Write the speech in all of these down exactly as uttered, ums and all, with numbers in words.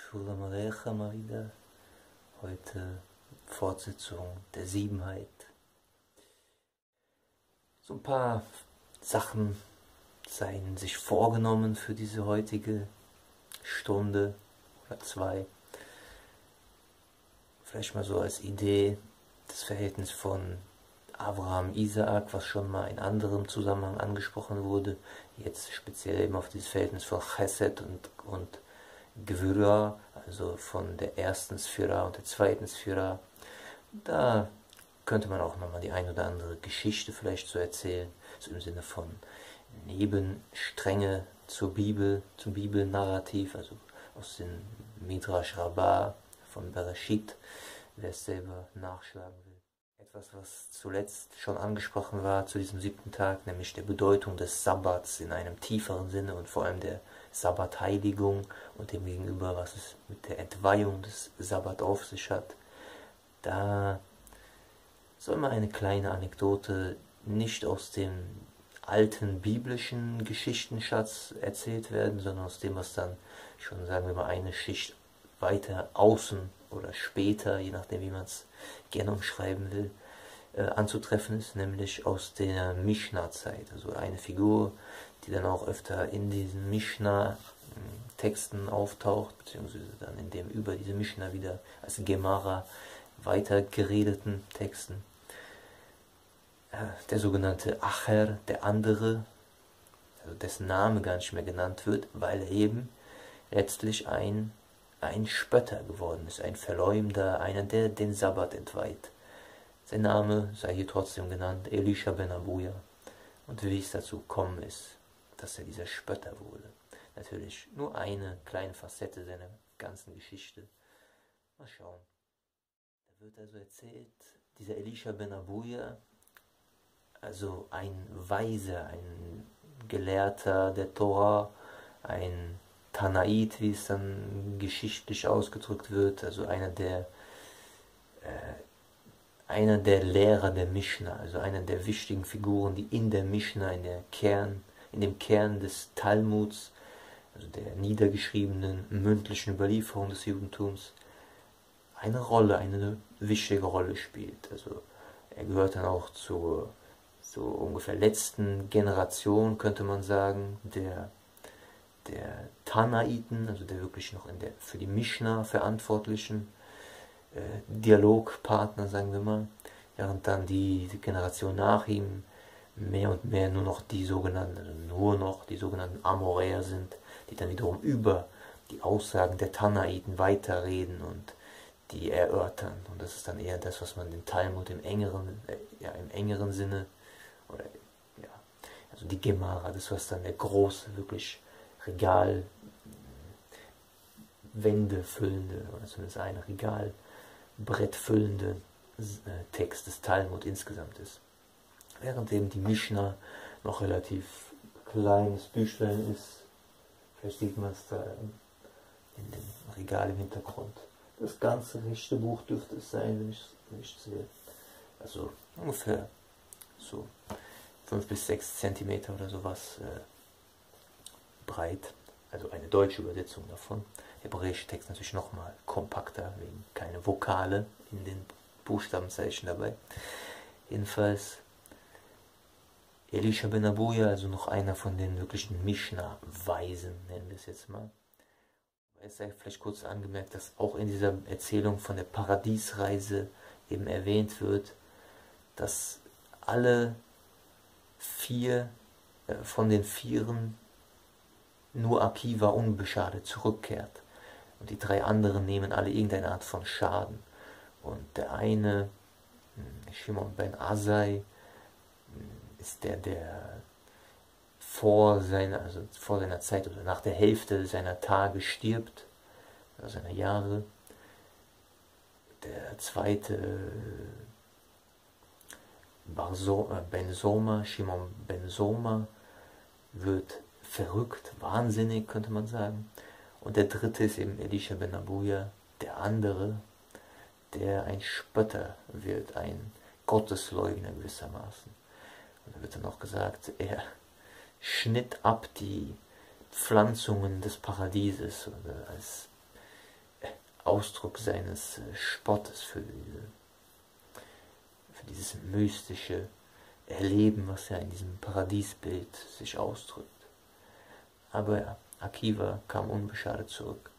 Shulam Aleichem mal wieder. Heute Fortsetzung der Siebenheit. So ein paar Sachen seien sich vorgenommen für diese heutige Stunde oder zwei. Vielleicht mal so als Idee das Verhältnis von Abraham, Isaak, was schon mal in anderem Zusammenhang angesprochen wurde, jetzt speziell eben auf dieses Verhältnis von Chesed und, und Gevura, also von der ersten Sphira und der zweiten Sphira. Da könnte man auch nochmal die ein oder andere Geschichte vielleicht so erzählen, so im Sinne von Nebenstränge zur Bibel, zum Bibelnarrativ, also aus dem Midrash Rabbah von Bereshit, wer es selber nachschlagen will. Etwas, was zuletzt schon angesprochen war zu diesem siebten Tag, nämlich der Bedeutung des Sabbats in einem tieferen Sinne und vor allem der Sabbatheiligung und dem gegenüber, was es mit der Entweihung des Sabbat auf sich hat. Da soll mal eine kleine Anekdote nicht aus dem alten biblischen Geschichtenschatz erzählt werden, sondern aus dem, was dann schon, sagen wir mal, eine Schicht weiter außen oder später, je nachdem wie man es gerne umschreiben will, äh, anzutreffen ist, nämlich aus der Mishnah-Zeit. Also eine Figur, die dann auch öfter in diesen Mishnah-Texten auftaucht, beziehungsweise dann in dem über diese Mishnah wieder als Gemara weitergeredeten Texten. Äh, der sogenannte Acher, der andere, also dessen Name gar nicht mehr genannt wird, weil er eben letztlich ein ein Spötter geworden ist, ein Verleumder, einer, der den Sabbat entweiht. Sein Name sei hier trotzdem genannt, Elisha ben Abuja. Und wie es dazu gekommen ist, dass er dieser Spötter wurde. Natürlich nur eine kleine Facette seiner ganzen Geschichte. Mal schauen. Da wird also erzählt, dieser Elisha ben Abuja, also ein Weiser, ein Gelehrter der Tora, ein Tanait, wie es dann geschichtlich ausgedrückt wird, also einer der äh, einer der Lehrer der Mishnah, also einer der wichtigen Figuren, die in der Mishnah, in der Kern, in dem Kern des Talmuds, also der niedergeschriebenen mündlichen Überlieferung des Judentums, eine Rolle, eine wichtige Rolle spielt. Also er gehört dann auch zur so ungefähr letzten Generation, könnte man sagen, der der Tanaiten, also der wirklich noch in der für die Mishnah verantwortlichen äh, Dialogpartner, sagen wir mal, während dann die, die Generation nach ihm mehr und mehr nur noch die sogenannten, also nur noch die sogenannten Amoräer sind, die dann wiederum über die Aussagen der Tanaiten weiterreden und die erörtern. Und das ist dann eher das, was man den Talmud im engeren, äh, ja, im engeren Sinne, oder ja, also die Gemara, das was dann der große, wirklich Regal, Wände füllende, oder zumindest ein Regalbrett füllende äh, Text des Talmud insgesamt ist. Während eben die Mishnah noch relativ kleines Büchlein ist, vielleicht sieht man es da in dem Regal im Hintergrund. Das ganze rechte Buch dürfte es sein, wenn ich es nicht sehe. Also ungefähr so fünf bis sechs Zentimeter oder sowas äh, breit, also eine deutsche Übersetzung davon. Der hebräische Text natürlich nochmal kompakter, wegen keine Vokale in den Buchstabenzeichen dabei. Jedenfalls Elisha ben Abuja, also noch einer von den wirklichen Mishnah-Weisen, nennen wir es jetzt mal. Es sei vielleicht kurz angemerkt, dass auch in dieser Erzählung von der Paradiesreise eben erwähnt wird, dass alle vier äh, von den Vieren nur Akiva unbeschadet zurückkehrt. Und die drei anderen nehmen alle irgendeine Art von Schaden. Und der eine, Shimon ben Azai, ist der, der vor seiner, also vor seiner Zeit oder nach der Hälfte seiner Tage stirbt, oder seiner Jahre. Der zweite, Ben Soma, Shimon ben Soma, wird verrückt, wahnsinnig, könnte man sagen. Und der dritte ist eben Elisha ben Abuja, der andere, der ein Spötter wird, ein Gottesleugner gewissermaßen. Und da wird dann auch gesagt, er schnitt ab die Pflanzungen des Paradieses, oder als Ausdruck seines äh, Spottes, für, diese, für dieses mystische Erleben, was er in diesem Paradiesbild sich ausdrückt. Aber Akiva kam unbeschadet zurück.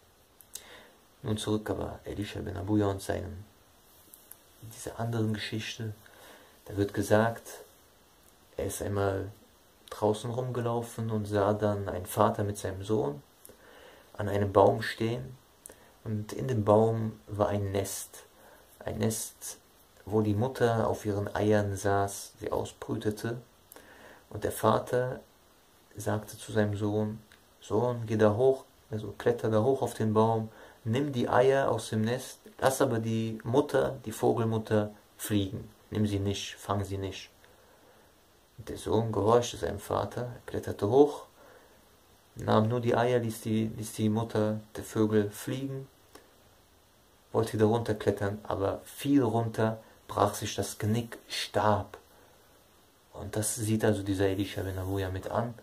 Nun zurück aber Elisha ben Abuja und seinem, dieser anderen Geschichte. Da wird gesagt, er ist einmal draußen rumgelaufen und sah dann einen Vater mit seinem Sohn an einem Baum stehen. Und in dem Baum war ein Nest. Ein Nest, wo die Mutter auf ihren Eiern saß, sie ausbrütete. Und der Vater sagte zu seinem Sohn, Sohn, geh da hoch, also kletter da hoch auf den Baum, nimm die Eier aus dem Nest, lass aber die Mutter, die Vogelmutter, fliegen. Nimm sie nicht, fang sie nicht. Und der Sohn gehorchte seinem Vater, er kletterte hoch, nahm nur die Eier, ließ die, ließ die Mutter der Vögel fliegen, wollte wieder runterklettern, aber viel runter, brach sich das Genick, starb. Und das sieht also dieser Elisha ben Abuja mit an.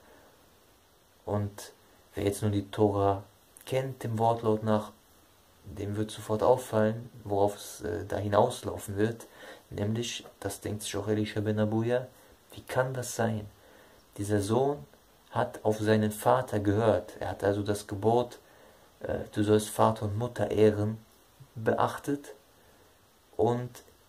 Und wer jetzt nur die Tora kennt, dem Wortlaut nach, dem wird sofort auffallen, worauf es äh, da hinauslaufen wird. Nämlich, das denkt sich auch Elisha ben Abuja, wie kann das sein? Dieser Sohn hat auf seinen Vater gehört. Er hat also das Gebot, äh, du sollst Vater und Mutter ehren, beachtet. Und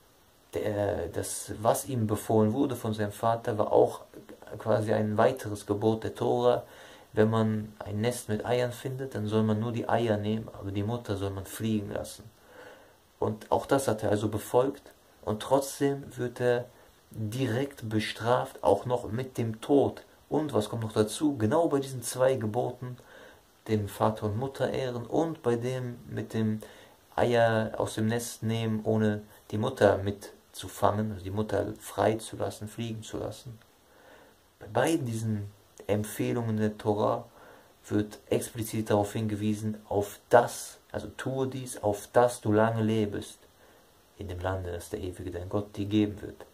der, das, was ihm befohlen wurde von seinem Vater, war auch quasi ein weiteres Gebot der Tora. Wenn man ein Nest mit Eiern findet, dann soll man nur die Eier nehmen, aber die Mutter soll man fliegen lassen. Und auch das hat er also befolgt. Und trotzdem wird er direkt bestraft, auch noch mit dem Tod. Und was kommt noch dazu? Genau bei diesen zwei Geboten, dem Vater und Mutter ehren und bei dem mit dem Eier aus dem Nest nehmen, ohne die Mutter mitzufangen, also die Mutter frei zu lassen, fliegen zu lassen. Bei beiden diesen Empfehlungen der Tora wird explizit darauf hingewiesen, auf das, also tue dies, auf das du lange lebst, in dem Lande, das der ewige dein Gott dir geben wird.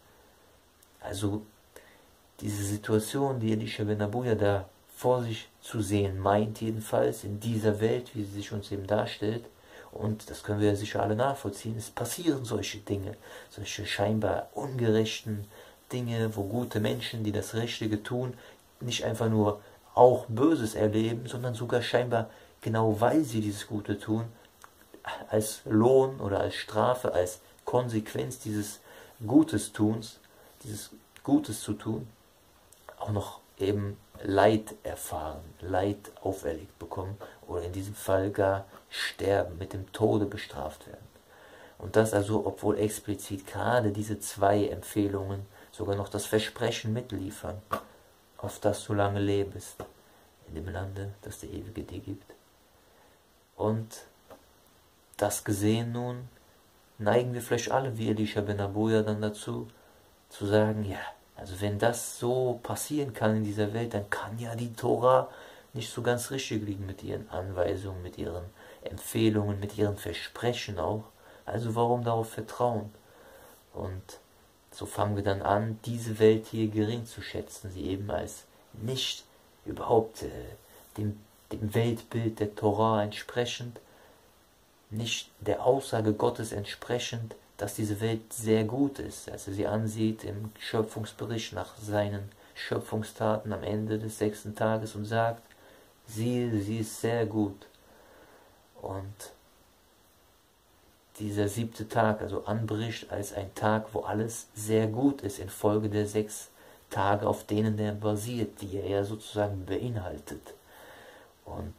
Also diese Situation, die Elisha ben Abuja da vor sich zu sehen meint, jedenfalls in dieser Welt, wie sie sich uns eben darstellt, und das können wir sicher alle nachvollziehen, es passieren solche Dinge, solche scheinbar ungerechten Dinge, wo gute Menschen, die das Richtige tun, nicht einfach nur auch Böses erleben, sondern sogar scheinbar, genau weil sie dieses Gute tun, als Lohn oder als Strafe, als Konsequenz dieses Gutes tuns, dieses Gutes zu tun, auch noch eben Leid erfahren, Leid auferlegt bekommen oder in diesem Fall gar sterben, mit dem Tode bestraft werden. Und das also, obwohl explizit gerade diese zwei Empfehlungen sogar noch das Versprechen mitliefern, auf das du lange lebst, in dem Lande, das der Ewige dir gibt. Und das gesehen nun, neigen wir vielleicht alle wie Elisha ben Abuja dann dazu, zu sagen, ja, also wenn das so passieren kann in dieser Welt, dann kann ja die Tora nicht so ganz richtig liegen mit ihren Anweisungen, mit ihren Empfehlungen, mit ihren Versprechen auch. Also warum darauf vertrauen? Und so fangen wir dann an, diese Welt hier gering zu schätzen, sie eben als nicht überhaupt äh, dem, dem Weltbild der Tora entsprechend, nicht der Aussage Gottes entsprechend, dass diese Welt sehr gut ist, als er sie ansieht im Schöpfungsbericht nach seinen Schöpfungstaten am Ende des sechsten Tages und sagt, siehe, sie ist sehr gut. Und dieser siebte Tag also anbricht als ein Tag, wo alles sehr gut ist, infolge der sechs Tage, auf denen er basiert, die er ja sozusagen beinhaltet. Und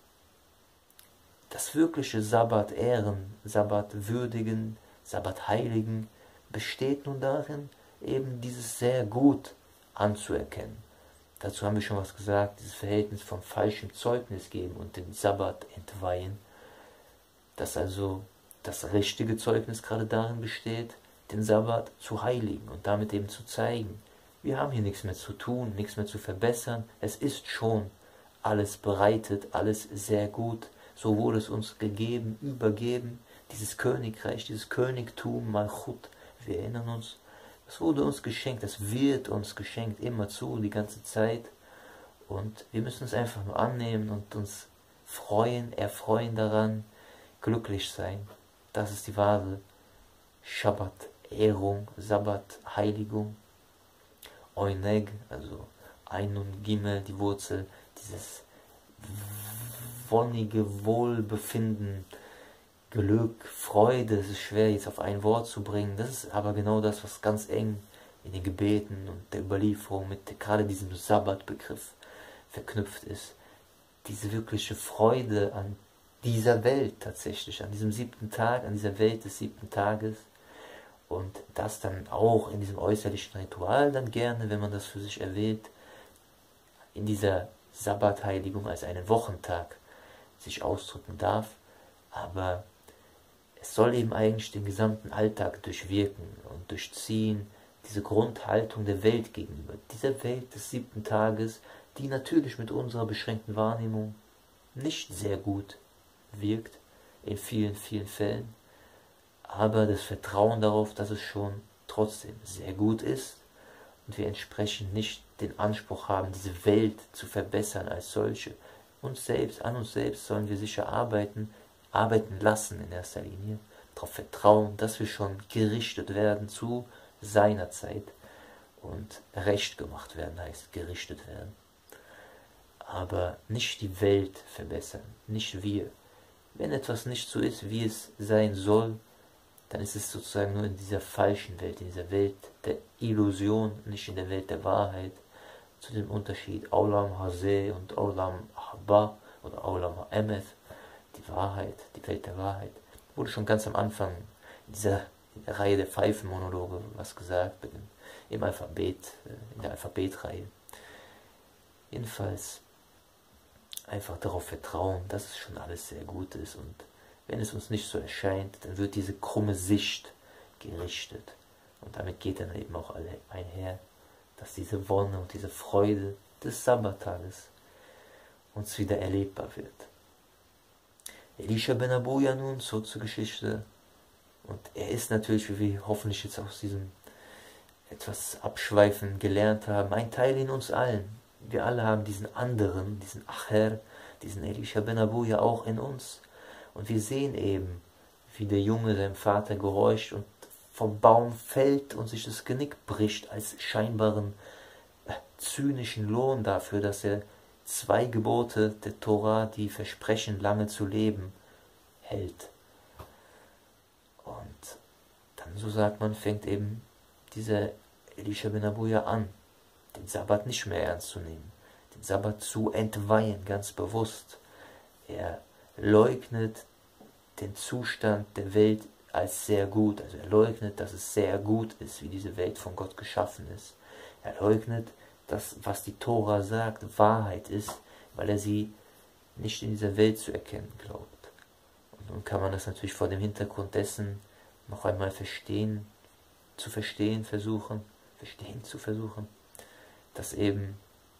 das wirkliche Sabbat ehren, Sabbat würdigen, Sabbat heiligen, besteht nun darin, eben dieses sehr gut anzuerkennen. Dazu haben wir schon was gesagt, dieses Verhältnis von falschem Zeugnis geben und den Sabbat entweihen, dass also das richtige Zeugnis gerade darin besteht, den Sabbat zu heiligen und damit eben zu zeigen, wir haben hier nichts mehr zu tun, nichts mehr zu verbessern, es ist schon alles bereitet, alles sehr gut, so wurde es uns gegeben, übergeben, dieses Königreich, dieses Königtum, Malchut, wir erinnern uns, das wurde uns geschenkt, das wird uns geschenkt, immerzu, die ganze Zeit. Und wir müssen es einfach nur annehmen und uns freuen, erfreuen daran, glücklich sein. Das ist die wahre Schabbat-Ehrung, Sabbat-Heiligung. Oineg, also Ein und Gimel, die Wurzel, dieses wonnige Wohlbefinden, Glück, Freude, es ist schwer jetzt auf ein Wort zu bringen. Das ist aber genau das, was ganz eng in den Gebeten und der Überlieferung mit gerade diesem Sabbat-Begriff verknüpft ist. Diese wirkliche Freude an dieser Welt tatsächlich, an diesem siebten Tag, an dieser Welt des siebten Tages. Und das dann auch in diesem äußerlichen Ritual dann gerne, wenn man das für sich erwählt, in dieser Sabbatheiligung als einen Wochentag sich ausdrücken darf. Aber es soll eben eigentlich den gesamten Alltag durchwirken und durchziehen, diese Grundhaltung der Welt gegenüber, dieser Welt des siebten Tages, die natürlich mit unserer beschränkten Wahrnehmung nicht sehr gut wirkt, in vielen, vielen Fällen, aber das Vertrauen darauf, dass es schon trotzdem sehr gut ist und wir entsprechend nicht den Anspruch haben, diese Welt zu verbessern als solche. Uns selbst, an uns selbst sollen wir sicher arbeiten, arbeiten lassen in erster Linie, darauf vertrauen, dass wir schon gerichtet werden zu seiner Zeit und recht gemacht werden heißt gerichtet werden. Aber nicht die Welt verbessern, nicht wir. Wenn etwas nicht so ist, wie es sein soll, dann ist es sozusagen nur in dieser falschen Welt, in dieser Welt der Illusion, nicht in der Welt der Wahrheit. Zu dem Unterschied Aulam Hazeh und Aulam Haba oder Aulam Ha'emeth, die Wahrheit, die Welt der Wahrheit, wurde schon ganz am Anfang in dieser in der Reihe der Pfeifenmonologe was gesagt, im Alphabet, in der Alphabetreihe. Jedenfalls einfach darauf vertrauen, dass es schon alles sehr gut ist und wenn es uns nicht so erscheint, dann wird diese krumme Sicht gerichtet. Und damit geht dann eben auch alle einher, dass diese Wonne und diese Freude des Sabbattages uns wieder erlebbar wird. Elisha ben Abuja nun, so zur Geschichte. Und er ist natürlich, wie wir hoffentlich jetzt aus diesem etwas Abschweifen gelernt haben, ein Teil in uns allen. Wir alle haben diesen anderen, diesen Acher, diesen Elisha ben Abuja auch in uns. Und wir sehen eben, wie der Junge seinem Vater gehorcht und vom Baum fällt und sich das Genick bricht als scheinbaren äh, zynischen Lohn dafür, dass er zwei Gebote der Tora, die versprechen, lange zu leben, hält. Und dann, so sagt man, fängt eben dieser Elisha ben Abuja an, den Sabbat nicht mehr ernst zu nehmen, den Sabbat zu entweihen, ganz bewusst. Er leugnet den Zustand der Welt als sehr gut, also er leugnet, dass es sehr gut ist, wie diese Welt von Gott geschaffen ist. Er leugnet, dass, was die Tora sagt, Wahrheit ist, weil er sie nicht in dieser Welt zu erkennen glaubt. Und nun kann man das natürlich vor dem Hintergrund dessen noch einmal verstehen, zu verstehen versuchen, verstehen zu versuchen, dass eben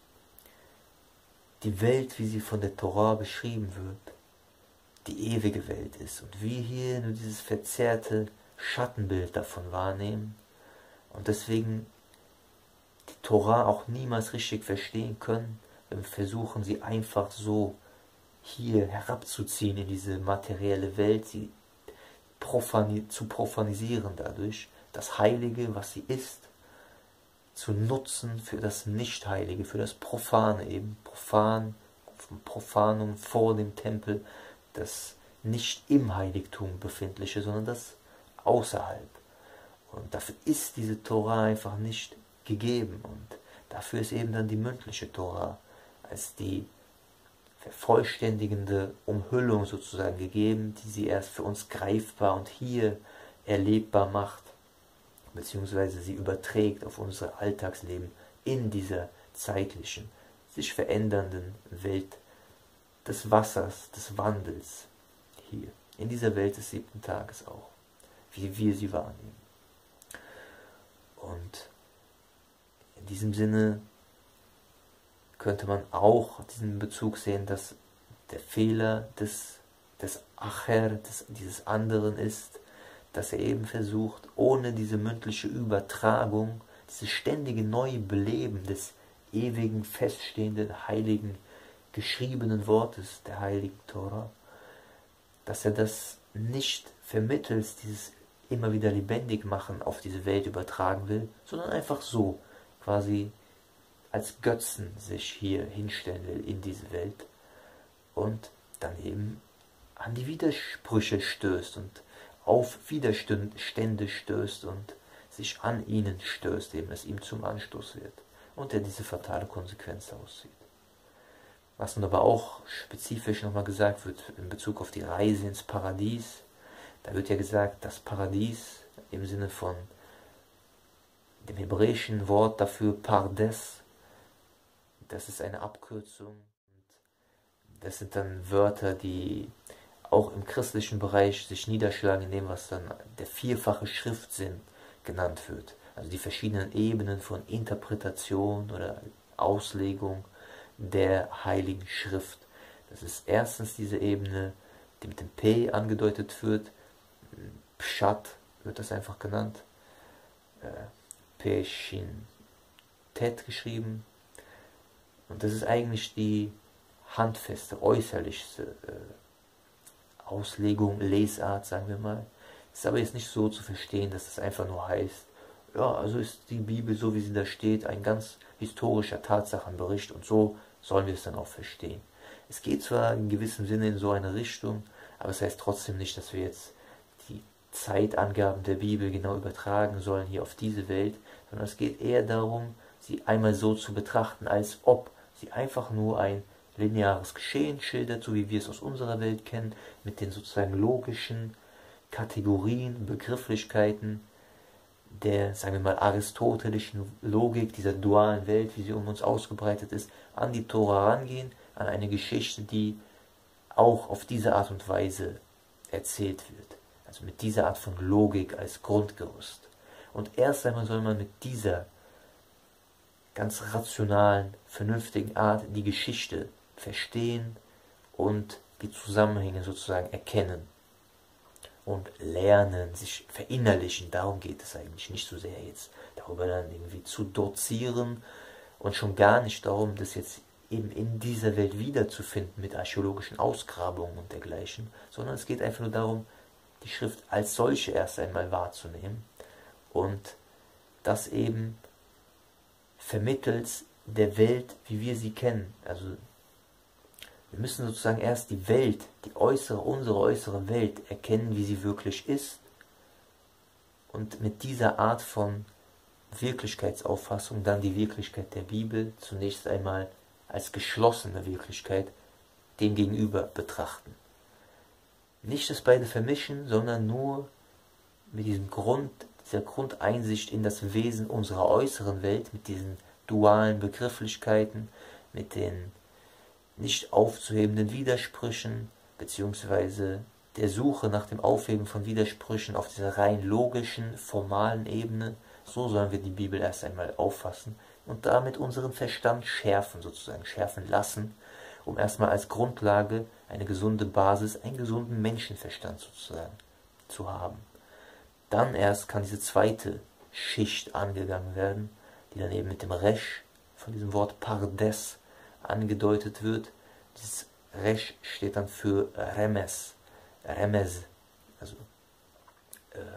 die Welt, wie sie von der Tora beschrieben wird, die ewige Welt ist und wir hier nur dieses verzerrte Schattenbild davon wahrnehmen und deswegen die Tora auch niemals richtig verstehen können, wenn wir versuchen, sie einfach so hier herabzuziehen in diese materielle Welt, sie profani- zu profanisieren dadurch, das Heilige, was sie ist, zu nutzen für das Nicht-Heilige, für das Profane eben, Profan, Profanum vor dem Tempel, das nicht im Heiligtum befindliche, sondern das außerhalb. Und dafür ist diese Tora einfach nicht gegeben. Und dafür ist eben dann die mündliche Tora als die vervollständigende Umhüllung sozusagen gegeben, die sie erst für uns greifbar und hier erlebbar macht, beziehungsweise sie überträgt auf unser Alltagsleben in dieser zeitlichen, sich verändernden Welt des Wassers, des Wandels hier, in dieser Welt des siebten Tages auch, wie wir sie wahrnehmen. Und in diesem Sinne könnte man auch diesen Bezug sehen, dass der Fehler des, des Acher, des, dieses anderen ist, dass er eben versucht, ohne diese mündliche Übertragung, dieses ständige Neubeleben des ewigen, feststehenden, heiligen, geschriebenen Wortes der heiligen Tora, dass er das nicht vermittels dieses immer wieder lebendig machen auf diese Welt übertragen will, sondern einfach so, quasi als Götzen sich hier hinstellen will in diese Welt und dann eben an die Widersprüche stößt und auf Widerstände stößt und sich an ihnen stößt, eben es ihm zum Anstoß wird und er diese fatale Konsequenz aussieht. Was nun aber auch spezifisch nochmal gesagt wird in Bezug auf die Reise ins Paradies, da wird ja gesagt, das Paradies im Sinne von dem hebräischen Wort dafür Pardes, das ist eine Abkürzung. Das sind dann Wörter, die auch im christlichen Bereich sich niederschlagen in dem, was dann der vierfache Schriftsinn genannt wird. Also die verschiedenen Ebenen von Interpretation oder Auslegung der Heiligen Schrift. Das ist erstens diese Ebene, die mit dem P angedeutet wird. Pshat wird das einfach genannt. Äh, Peshin Tet geschrieben. Und das ist eigentlich die handfeste, äußerlichste äh, Auslegung, Lesart, sagen wir mal. Ist aber jetzt nicht so zu verstehen, dass es einfach nur heißt, ja, also ist die Bibel, so wie sie da steht, ein ganz historischer Tatsachenbericht und so sollen wir es dann auch verstehen. Es geht zwar in gewissem Sinne in so eine Richtung, aber es heißt trotzdem nicht, dass wir jetzt die Zeitangaben der Bibel genau übertragen sollen hier auf diese Welt, sondern es geht eher darum, sie einmal so zu betrachten, als ob sie einfach nur ein lineares Geschehen schildert, so wie wir es aus unserer Welt kennen, mit den sozusagen logischen Kategorien, Begrifflichkeiten der, sagen wir mal, aristotelischen Logik, dieser dualen Welt, wie sie um uns ausgebreitet ist, an die Tora rangehen, an eine Geschichte, die auch auf diese Art und Weise erzählt wird. Also mit dieser Art von Logik als Grundgerüst. Und erst einmal soll man mit dieser ganz rationalen, vernünftigen Art die Geschichte verstehen und die Zusammenhänge sozusagen erkennen und lernen, sich verinnerlichen. Darum geht es eigentlich nicht so sehr jetzt, darüber dann irgendwie zu dozieren und schon gar nicht darum, das jetzt eben in dieser Welt wiederzufinden mit archäologischen Ausgrabungen und dergleichen, sondern es geht einfach nur darum, die Schrift als solche erst einmal wahrzunehmen und das eben vermittels der Welt, wie wir sie kennen. Also wir müssen sozusagen erst die Welt, die äußere, unsere äußere Welt erkennen, wie sie wirklich ist und mit dieser Art von Wirklichkeitsauffassung dann die Wirklichkeit der Bibel zunächst einmal als geschlossene Wirklichkeit dem gegenüber betrachten. Nicht das beide vermischen, sondern nur mit diesem Grund, dieser Grundeinsicht in das Wesen unserer äußeren Welt, mit diesen dualen Begrifflichkeiten, mit den nicht aufzuhebenden Widersprüchen, beziehungsweise der Suche nach dem Aufheben von Widersprüchen auf dieser rein logischen, formalen Ebene, so sollen wir die Bibel erst einmal auffassen und damit unseren Verstand schärfen, sozusagen schärfen lassen, um erstmal als Grundlage eine gesunde Basis, einen gesunden Menschenverstand sozusagen zu haben. Dann erst kann diese zweite Schicht angegangen werden, die dann eben mit dem Resh, von diesem Wort Pardes, angedeutet wird. Dieses Resh steht dann für Remes, Remez, also äh,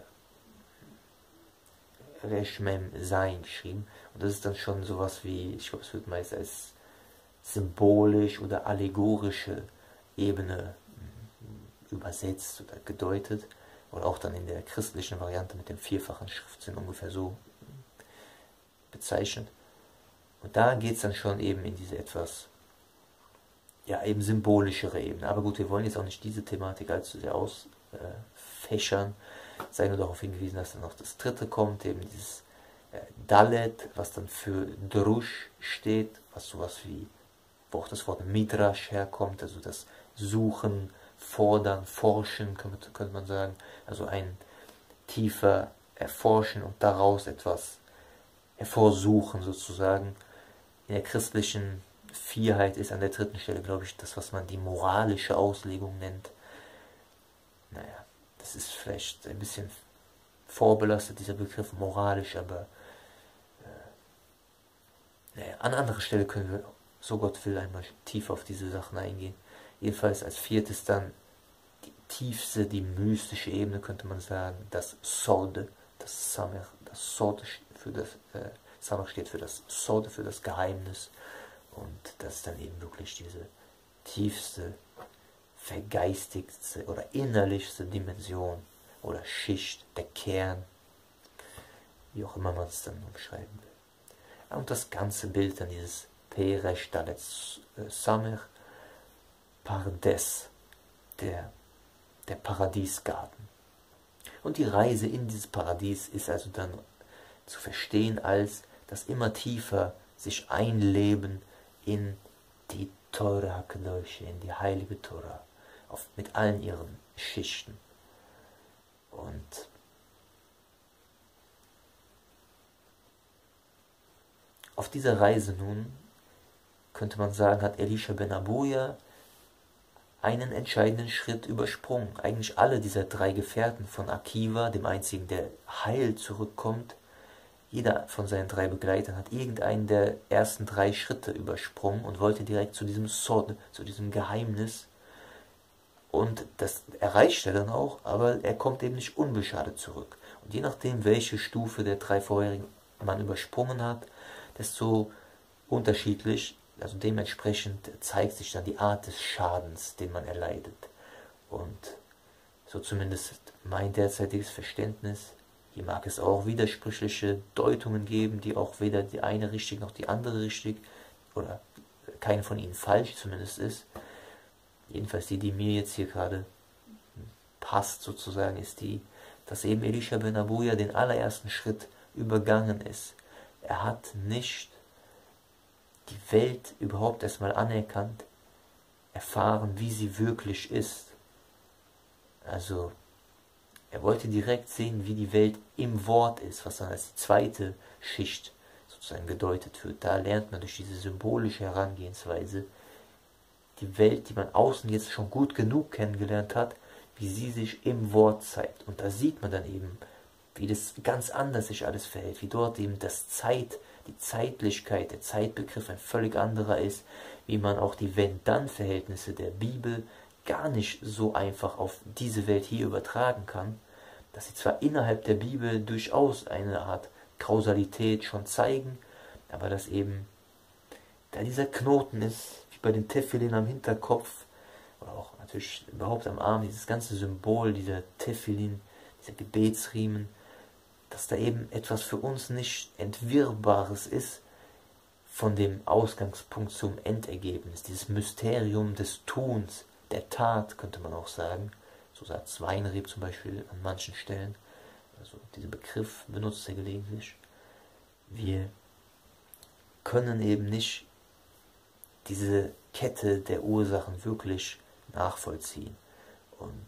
Resh Mem Sein geschrieben. Und das ist dann schon sowas wie, ich glaube, es wird meist als symbolisch oder allegorische Ebene übersetzt oder gedeutet. Und auch dann in der christlichen Variante mit dem vierfachen Schriftsinn ungefähr so bezeichnet. Und da geht es dann schon eben in diese etwas, ja, eben symbolischere Ebene. Aber gut, wir wollen jetzt auch nicht diese Thematik allzu sehr ausfächern. Es sei nur darauf hingewiesen, dass dann noch das dritte kommt, eben dieses äh, Dalet, was dann für Drush steht, was sowas wie, wo auch das Wort Midrash herkommt, also das Suchen, Fordern, Forschen, könnte, könnte man sagen. Also ein tiefer Erforschen und daraus etwas hervorsuchen sozusagen. In der christlichen Vierheit ist an der dritten Stelle, glaube ich, das, was man die moralische Auslegung nennt. Naja, das ist vielleicht ein bisschen vorbelastet, dieser Begriff moralisch, aber äh, naja, an anderer Stelle können wir, so Gott will, einmal tiefer auf diese Sachen eingehen. Jedenfalls als viertes dann die tiefste, die mystische Ebene, könnte man sagen, das Sod, das Samech, das Sod für das, äh, Samech steht für das Sod, für das Geheimnis, und das ist dann eben wirklich diese tiefste, vergeistigste oder innerlichste Dimension oder Schicht, der Kern, wie auch immer man es dann umschreiben will. Und das ganze Bild dann dieses Peresh Dalet Samech, Pardes, der, der Paradiesgarten. Und die Reise in dieses Paradies ist also dann zu verstehen als das immer tiefer sich einleben in die Torah HaKadosh, in die heilige Torah, auf, mit allen ihren Schichten. Und auf dieser Reise nun, könnte man sagen, hat Elisha ben Abuja einen entscheidenden Schritt übersprungen. Eigentlich alle dieser drei Gefährten von Akiva, dem einzigen, der heil zurückkommt, jeder von seinen drei Begleitern hat irgendeinen der ersten drei Schritte übersprungen und wollte direkt zu diesem Sod, zu diesem Geheimnis. Und das erreicht er dann auch, aber er kommt eben nicht unbeschadet zurück. Und je nachdem, welche Stufe der drei vorherigen man übersprungen hat, desto unterschiedlich, also dementsprechend zeigt sich dann die Art des Schadens, den man erleidet. Und so zumindest mein derzeitiges Verständnis. Hier mag es auch widersprüchliche Deutungen geben, die auch weder die eine richtig noch die andere richtig, oder keine von ihnen falsch zumindest ist. Jedenfalls die, die mir jetzt hier gerade passt sozusagen, ist die, dass eben Elisha ben Abuja den allerersten Schritt übergangen ist. Er hat nicht die Welt überhaupt erstmal anerkannt, erfahren, wie sie wirklich ist. Also er wollte direkt sehen, wie die Welt im Wort ist, was dann als die zweite Schicht sozusagen gedeutet wird. Da lernt man durch diese symbolische Herangehensweise die Welt, die man außen jetzt schon gut genug kennengelernt hat, wie sie sich im Wort zeigt. Und da sieht man dann eben, wie das ganz anders sich alles verhält, wie dort eben das Zeit, die Zeitlichkeit, der Zeitbegriff ein völlig anderer ist, wie man auch die Wenn-Dann-Verhältnisse der Bibel gar nicht so einfach auf diese Welt hier übertragen kann, dass sie zwar innerhalb der Bibel durchaus eine Art Kausalität schon zeigen, aber dass eben da dieser Knoten ist, wie bei den Tefillin am Hinterkopf, oder auch natürlich überhaupt am Arm, dieses ganze Symbol, dieser Tefillin, dieser Gebetsriemen, dass da eben etwas für uns nicht Entwirrbares ist von dem Ausgangspunkt zum Endergebnis, dieses Mysterium des Tuns, der Tat, könnte man auch sagen. So sagt Weinreb zum Beispiel an manchen Stellen. Also diesen Begriff benutzt er gelegentlich. Wir können eben nicht diese Kette der Ursachen wirklich nachvollziehen. Und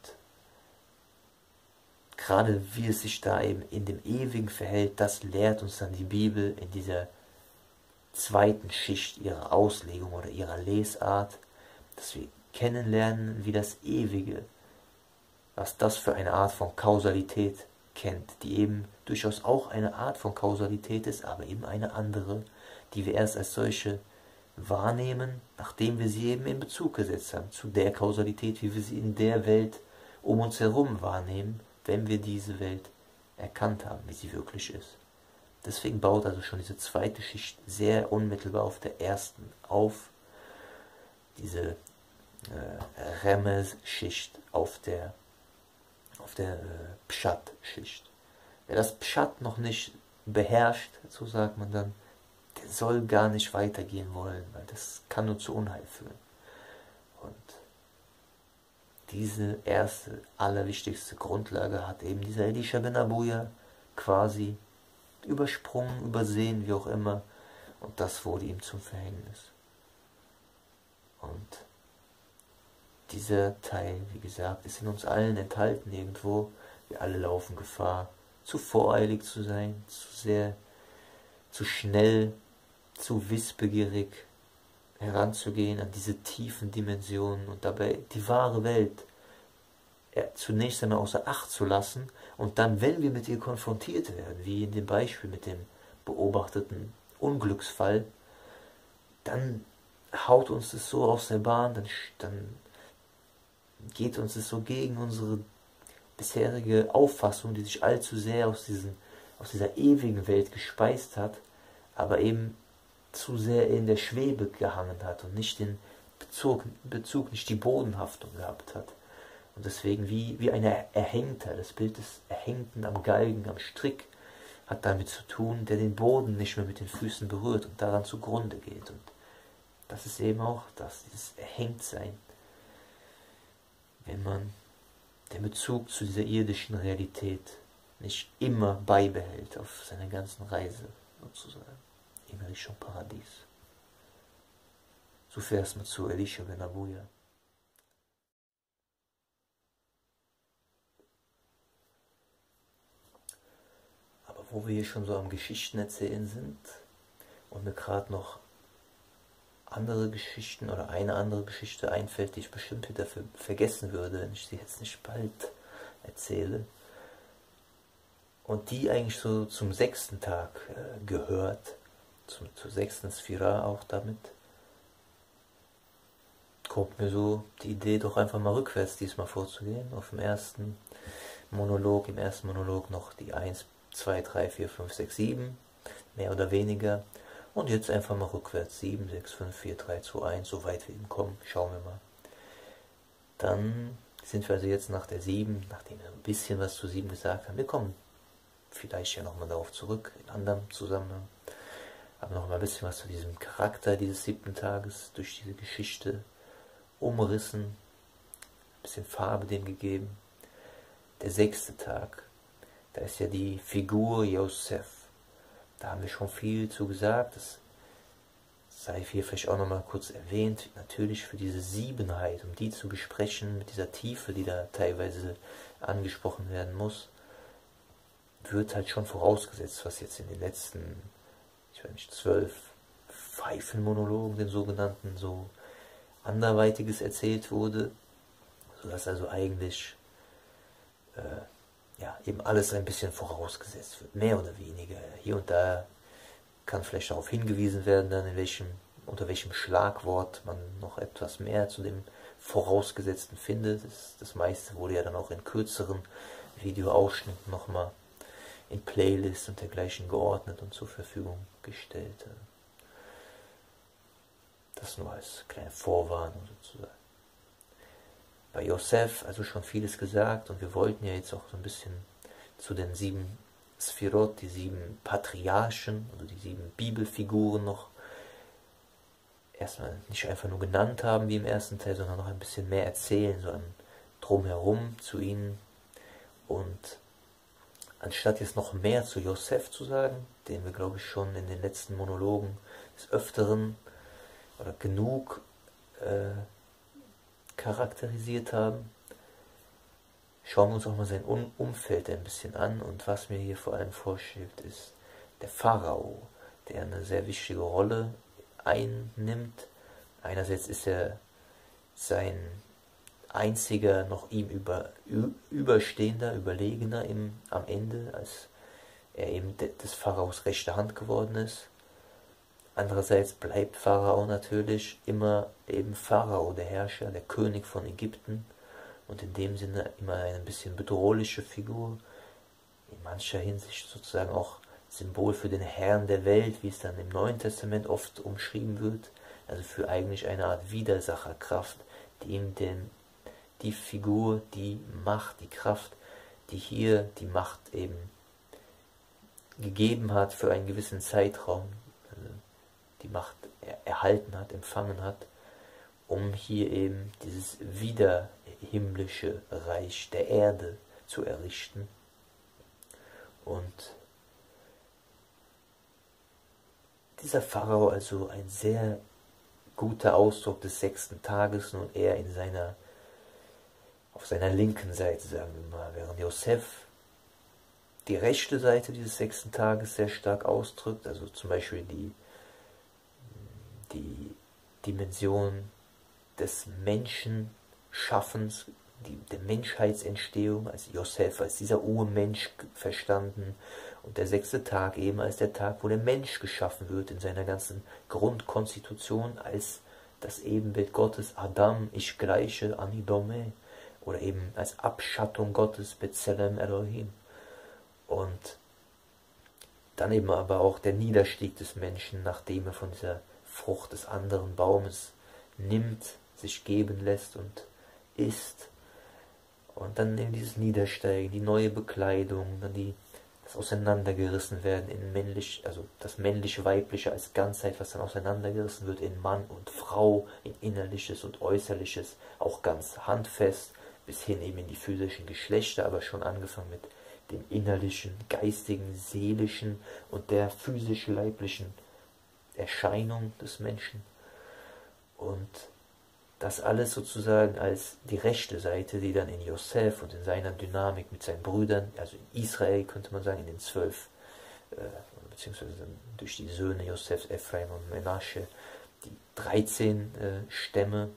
gerade wie es sich da eben in dem Ewigen verhält, das lehrt uns dann die Bibel in dieser zweiten Schicht ihrer Auslegung oder ihrer Lesart, dass wir kennenlernen, wie das Ewige, was das für eine Art von Kausalität kennt, die eben durchaus auch eine Art von Kausalität ist, aber eben eine andere, die wir erst als solche wahrnehmen, nachdem wir sie eben in Bezug gesetzt haben, zu der Kausalität, wie wir sie in der Welt um uns herum wahrnehmen, wenn wir diese Welt erkannt haben, wie sie wirklich ist. Deswegen baut also schon diese zweite Schicht sehr unmittelbar auf der ersten auf, diese äh, Remez-Schicht auf der, auf der äh, Pshat-Schicht. Wer das Pshat noch nicht beherrscht, so sagt man dann, der soll gar nicht weitergehen wollen, weil das kann nur zu Unheil führen. Und diese erste, allerwichtigste Grundlage hat eben dieser Elisha ben Abuja quasi übersprungen, übersehen, wie auch immer, und das wurde ihm zum Verhängnis. Und dieser Teil, wie gesagt, ist in uns allen enthalten irgendwo. Wir alle laufen Gefahr, zu voreilig zu sein, zu sehr, zu schnell, zu wissbegierig heranzugehen an diese tiefen Dimensionen und dabei die wahre Welt zunächst einmal außer Acht zu lassen und dann, wenn wir mit ihr konfrontiert werden, wie in dem Beispiel mit dem beobachteten Unglücksfall, dann haut uns das so aus der Bahn, dann, dann geht uns es so gegen unsere bisherige Auffassung, die sich allzu sehr aus, diesen, aus dieser ewigen Welt gespeist hat, aber eben zu sehr in der Schwebe gehangen hat und nicht den Bezug, Bezug nicht die Bodenhaftung gehabt hat. Und deswegen wie, wie ein Erhängter, das Bild des Erhängten am Galgen, am Strick, hat damit zu tun, der den Boden nicht mehr mit den Füßen berührt und daran zugrunde geht. Und das ist eben auch das, dieses Erhängtsein, wenn man den Bezug zu dieser irdischen Realität nicht immer beibehält auf seiner ganzen Reise, sozusagen, in Richtung Paradies. So fährst man zu Elisha ben Abuja. Aber wo wir hier schon so am Geschichten erzählen sind und mir gerade noch andere Geschichten oder eine andere Geschichte einfällt, die ich bestimmt wieder ver vergessen würde, wenn ich sie jetzt nicht bald erzähle, und die eigentlich so zum sechsten Tag äh, gehört, zum, zur sechsten Sphira auch damit, kommt mir so die Idee, doch einfach mal rückwärts diesmal vorzugehen, auf dem ersten Monolog, im ersten Monolog noch die eins, zwei, drei, vier, fünf, sechs, sieben, mehr oder weniger, und jetzt einfach mal rückwärts, sieben, sechs, fünf, vier, drei, zwei, eins, so weit wir eben kommen, schauen wir mal. Dann sind wir also jetzt nach der sieben, nachdem wir ein bisschen was zu sieben gesagt haben, wir kommen vielleicht ja nochmal darauf zurück, in anderem Zusammenhang, aber noch mal ein bisschen was zu diesem Charakter dieses siebten Tages, durch diese Geschichte umrissen, ein bisschen Farbe dem gegeben. Der sechste Tag, da ist ja die Figur Josef. Da haben wir schon viel zu gesagt, das sei hier vielleicht auch nochmal kurz erwähnt, natürlich für diese Siebenheit, um die zu besprechen, mit dieser Tiefe, die da teilweise angesprochen werden muss, wird halt schon vorausgesetzt, was jetzt in den letzten, ich weiß nicht, zwölf Pfeifenmonologen, den sogenannten, so anderweitiges erzählt wurde, sodass also eigentlich äh, ja, eben alles ein bisschen vorausgesetzt wird, mehr oder weniger. Hier und da kann vielleicht darauf hingewiesen werden, dann in welchem, unter welchem Schlagwort man noch etwas mehr zu dem Vorausgesetzten findet. Das, das meiste wurde ja dann auch in kürzeren Videoausschnitten nochmal in Playlists und dergleichen geordnet und zur Verfügung gestellt. Das nur als kleine Vorwarnung sozusagen. Bei Josef also schon vieles gesagt, und wir wollten ja jetzt auch so ein bisschen zu den sieben Sphirot, die sieben Patriarchen, also die sieben Bibelfiguren noch erstmal nicht einfach nur genannt haben wie im ersten Teil, sondern noch ein bisschen mehr erzählen, so an drumherum zu ihnen. Und anstatt jetzt noch mehr zu Josef zu sagen, den wir glaube ich schon in den letzten Monologen des Öfteren oder genug äh, charakterisiert haben, schauen wir uns auch mal sein Umfeld ein bisschen an, und was mir hier vor allem vorschwebt, ist der Pharao, der eine sehr wichtige Rolle einnimmt. Einerseits ist er sein einziger, noch ihm über, überstehender, überlegener im, am Ende, als er eben de, des Pharaos rechte Hand geworden ist. Andererseits bleibt Pharao natürlich immer eben Pharao, der Herrscher, der König von Ägypten, und in dem Sinne immer eine bisschen bedrohliche Figur, in mancher Hinsicht sozusagen auch Symbol für den Herrn der Welt, wie es dann im Neuen Testament oft umschrieben wird, also für eigentlich eine Art Widersacherkraft, die ihm den, die Figur, die Macht, die Kraft, die hier die Macht eben gegeben hat für einen gewissen Zeitraum, also die Macht erhalten hat, empfangen hat, um hier eben dieses wiederhimmlische Reich der Erde zu errichten. Und dieser Pharao also ein sehr guter Ausdruck des sechsten Tages, nun eher in seiner, auf seiner linken Seite, sagen wir mal, während Josef die rechte Seite dieses sechsten Tages sehr stark ausdrückt, also zum Beispiel die, die Dimension des Menschenschaffens, die, der Menschheitsentstehung, als Josef, als dieser Urmensch verstanden, und der sechste Tag eben als der Tag, wo der Mensch geschaffen wird in seiner ganzen Grundkonstitution, als das Ebenbild Gottes, Adam, ich gleiche, Anidome, oder eben als Abschattung Gottes, B'Tselem Elohim. Und dann eben aber auch der Niederstieg des Menschen, nachdem er von dieser Frucht des anderen Baumes nimmt, sich geben lässt und isst. Und dann eben dieses Niedersteigen, die neue Bekleidung, dann die, das Auseinandergerissen werden in männlich, also das männlich-weibliche als Ganzheit, was dann auseinandergerissen wird in Mann und Frau, in Innerliches und Äußerliches, auch ganz handfest, bis hin eben in die physischen Geschlechter, aber schon angefangen mit dem innerlichen, geistigen, seelischen und der physisch-leiblichen Erscheinung des Menschen. Und das alles sozusagen als die rechte Seite, die dann in Josef und in seiner Dynamik mit seinen Brüdern, also in Israel könnte man sagen, in den zwölf, äh, beziehungsweise durch die Söhne Josefs, Ephraim und Menasche, die dreizehn äh, Stämme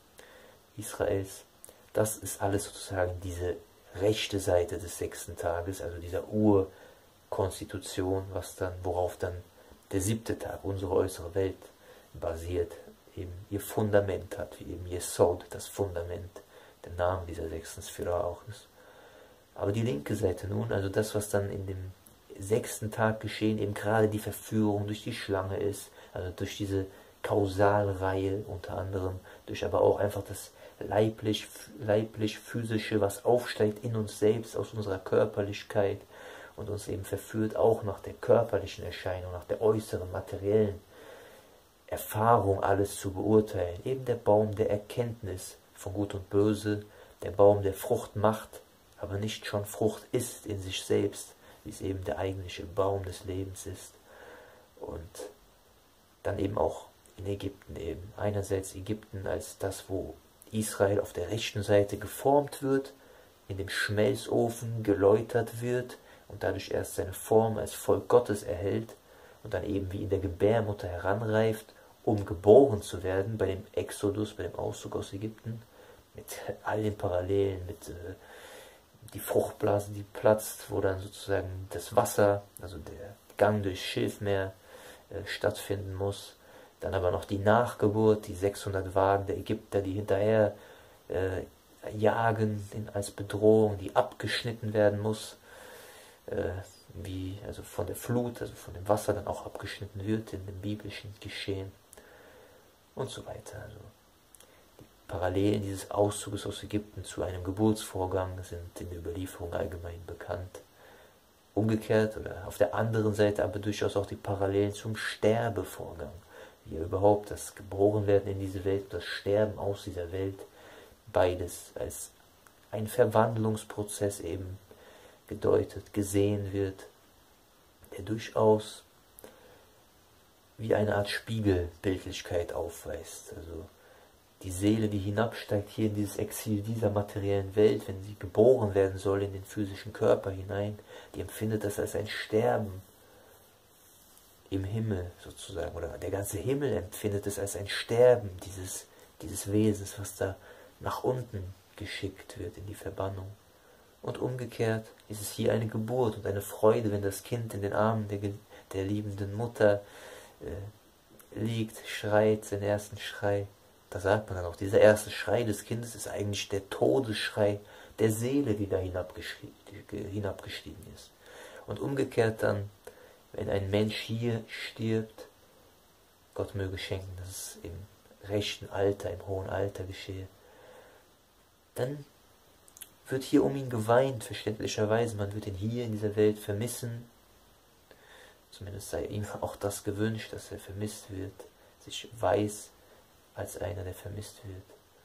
Israels, das ist alles sozusagen diese rechte Seite des sechsten Tages, also dieser Urkonstitution, was dann, worauf dann der siebte Tag, unsere äußere Welt, basiert, eben ihr Fundament hat, wie eben Yesod, das Fundament, der Name dieser sechsten Sphäre auch ist. Aber die linke Seite nun, also das, was dann in dem sechsten Tag geschehen, eben gerade die Verführung durch die Schlange ist, also durch diese Kausalreihe unter anderem, durch aber auch einfach das leiblich, leiblich physische, was aufsteigt in uns selbst aus unserer Körperlichkeit und uns eben verführt, auch nach der körperlichen Erscheinung, nach der äußeren, materiellen Erfahrung alles zu beurteilen. Eben der Baum der Erkenntnis von Gut und Böse, der Baum der Frucht macht, aber nicht schon Frucht ist in sich selbst, wie es eben der eigentliche Baum des Lebens ist. Und dann eben auch in Ägypten eben. Einerseits Ägypten als das, wo Israel auf der rechten Seite geformt wird, in dem Schmelzofen geläutert wird und dadurch erst seine Form als Volk Gottes erhält und dann eben wie in der Gebärmutter heranreift, um geboren zu werden bei dem Exodus, bei dem Auszug aus Ägypten, mit all den Parallelen, mit äh, die Fruchtblase, die platzt, wo dann sozusagen das Wasser, also der Gang durchs Schilfmeer äh, stattfinden muss. Dann aber noch die Nachgeburt, die sechshundert Wagen der Ägypter, die hinterher äh, jagen in, als Bedrohung, die abgeschnitten werden muss, äh, wie also von der Flut, also von dem Wasser dann auch abgeschnitten wird in dem biblischen Geschehen und so weiter. Also die Parallelen dieses Auszuges aus Ägypten zu einem Geburtsvorgang sind in der Überlieferung allgemein bekannt. Umgekehrt oder auf der anderen Seite aber durchaus auch die Parallelen zum Sterbevorgang. Wie überhaupt das Geborenwerden in diese Welt und das Sterben aus dieser Welt, beides als ein Verwandlungsprozess eben gedeutet, gesehen wird, der durchaus wie eine Art Spiegelbildlichkeit aufweist. Also die Seele, die hinabsteigt hier in dieses Exil dieser materiellen Welt, wenn sie geboren werden soll in den physischen Körper hinein, die empfindet das als ein Sterben im Himmel sozusagen, oder der ganze Himmel empfindet es als ein Sterben dieses, dieses Wesens, was da nach unten geschickt wird in die Verbannung. Und umgekehrt ist es hier eine Geburt und eine Freude, wenn das Kind in den Armen der, der liebenden Mutter äh, liegt, schreit, seinen ersten Schrei. Da sagt man dann auch, dieser erste Schrei des Kindes ist eigentlich der Todesschrei der Seele, die da hinabgestiegen ist. Und umgekehrt dann, wenn ein Mensch hier stirbt, Gott möge schenken, dass es im rechten Alter, im hohen Alter geschehe, dann wird hier um ihn geweint, verständlicherweise. Man wird ihn hier in dieser Welt vermissen. Zumindest sei ihm auch das gewünscht, dass er vermisst wird, sich weiß als einer, der vermisst wird.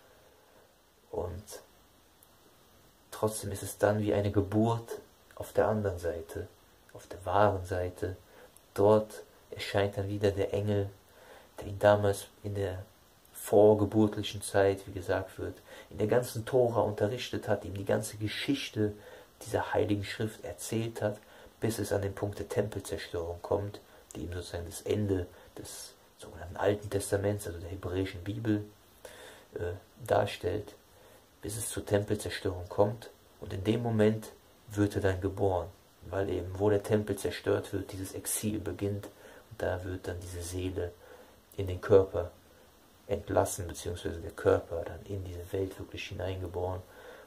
Und trotzdem ist es dann wie eine Geburt auf der anderen Seite, auf der wahren Seite. Dort erscheint dann wieder der Engel, der ihn damals in der vorgeburtlichen Zeit, wie gesagt wird, in der ganzen Tora unterrichtet hat, ihm die ganze Geschichte dieser heiligen Schrift erzählt hat, bis es an den Punkt der Tempelzerstörung kommt, die ihm sozusagen das Ende des sogenannten Alten Testaments, also der hebräischen Bibel, äh, darstellt, bis es zur Tempelzerstörung kommt. Und in dem Moment wird er dann geboren, weil eben, wo der Tempel zerstört wird, dieses Exil beginnt und da wird dann diese Seele in den Körper entlassen, beziehungsweise der Körper dann in diese Welt wirklich hineingeboren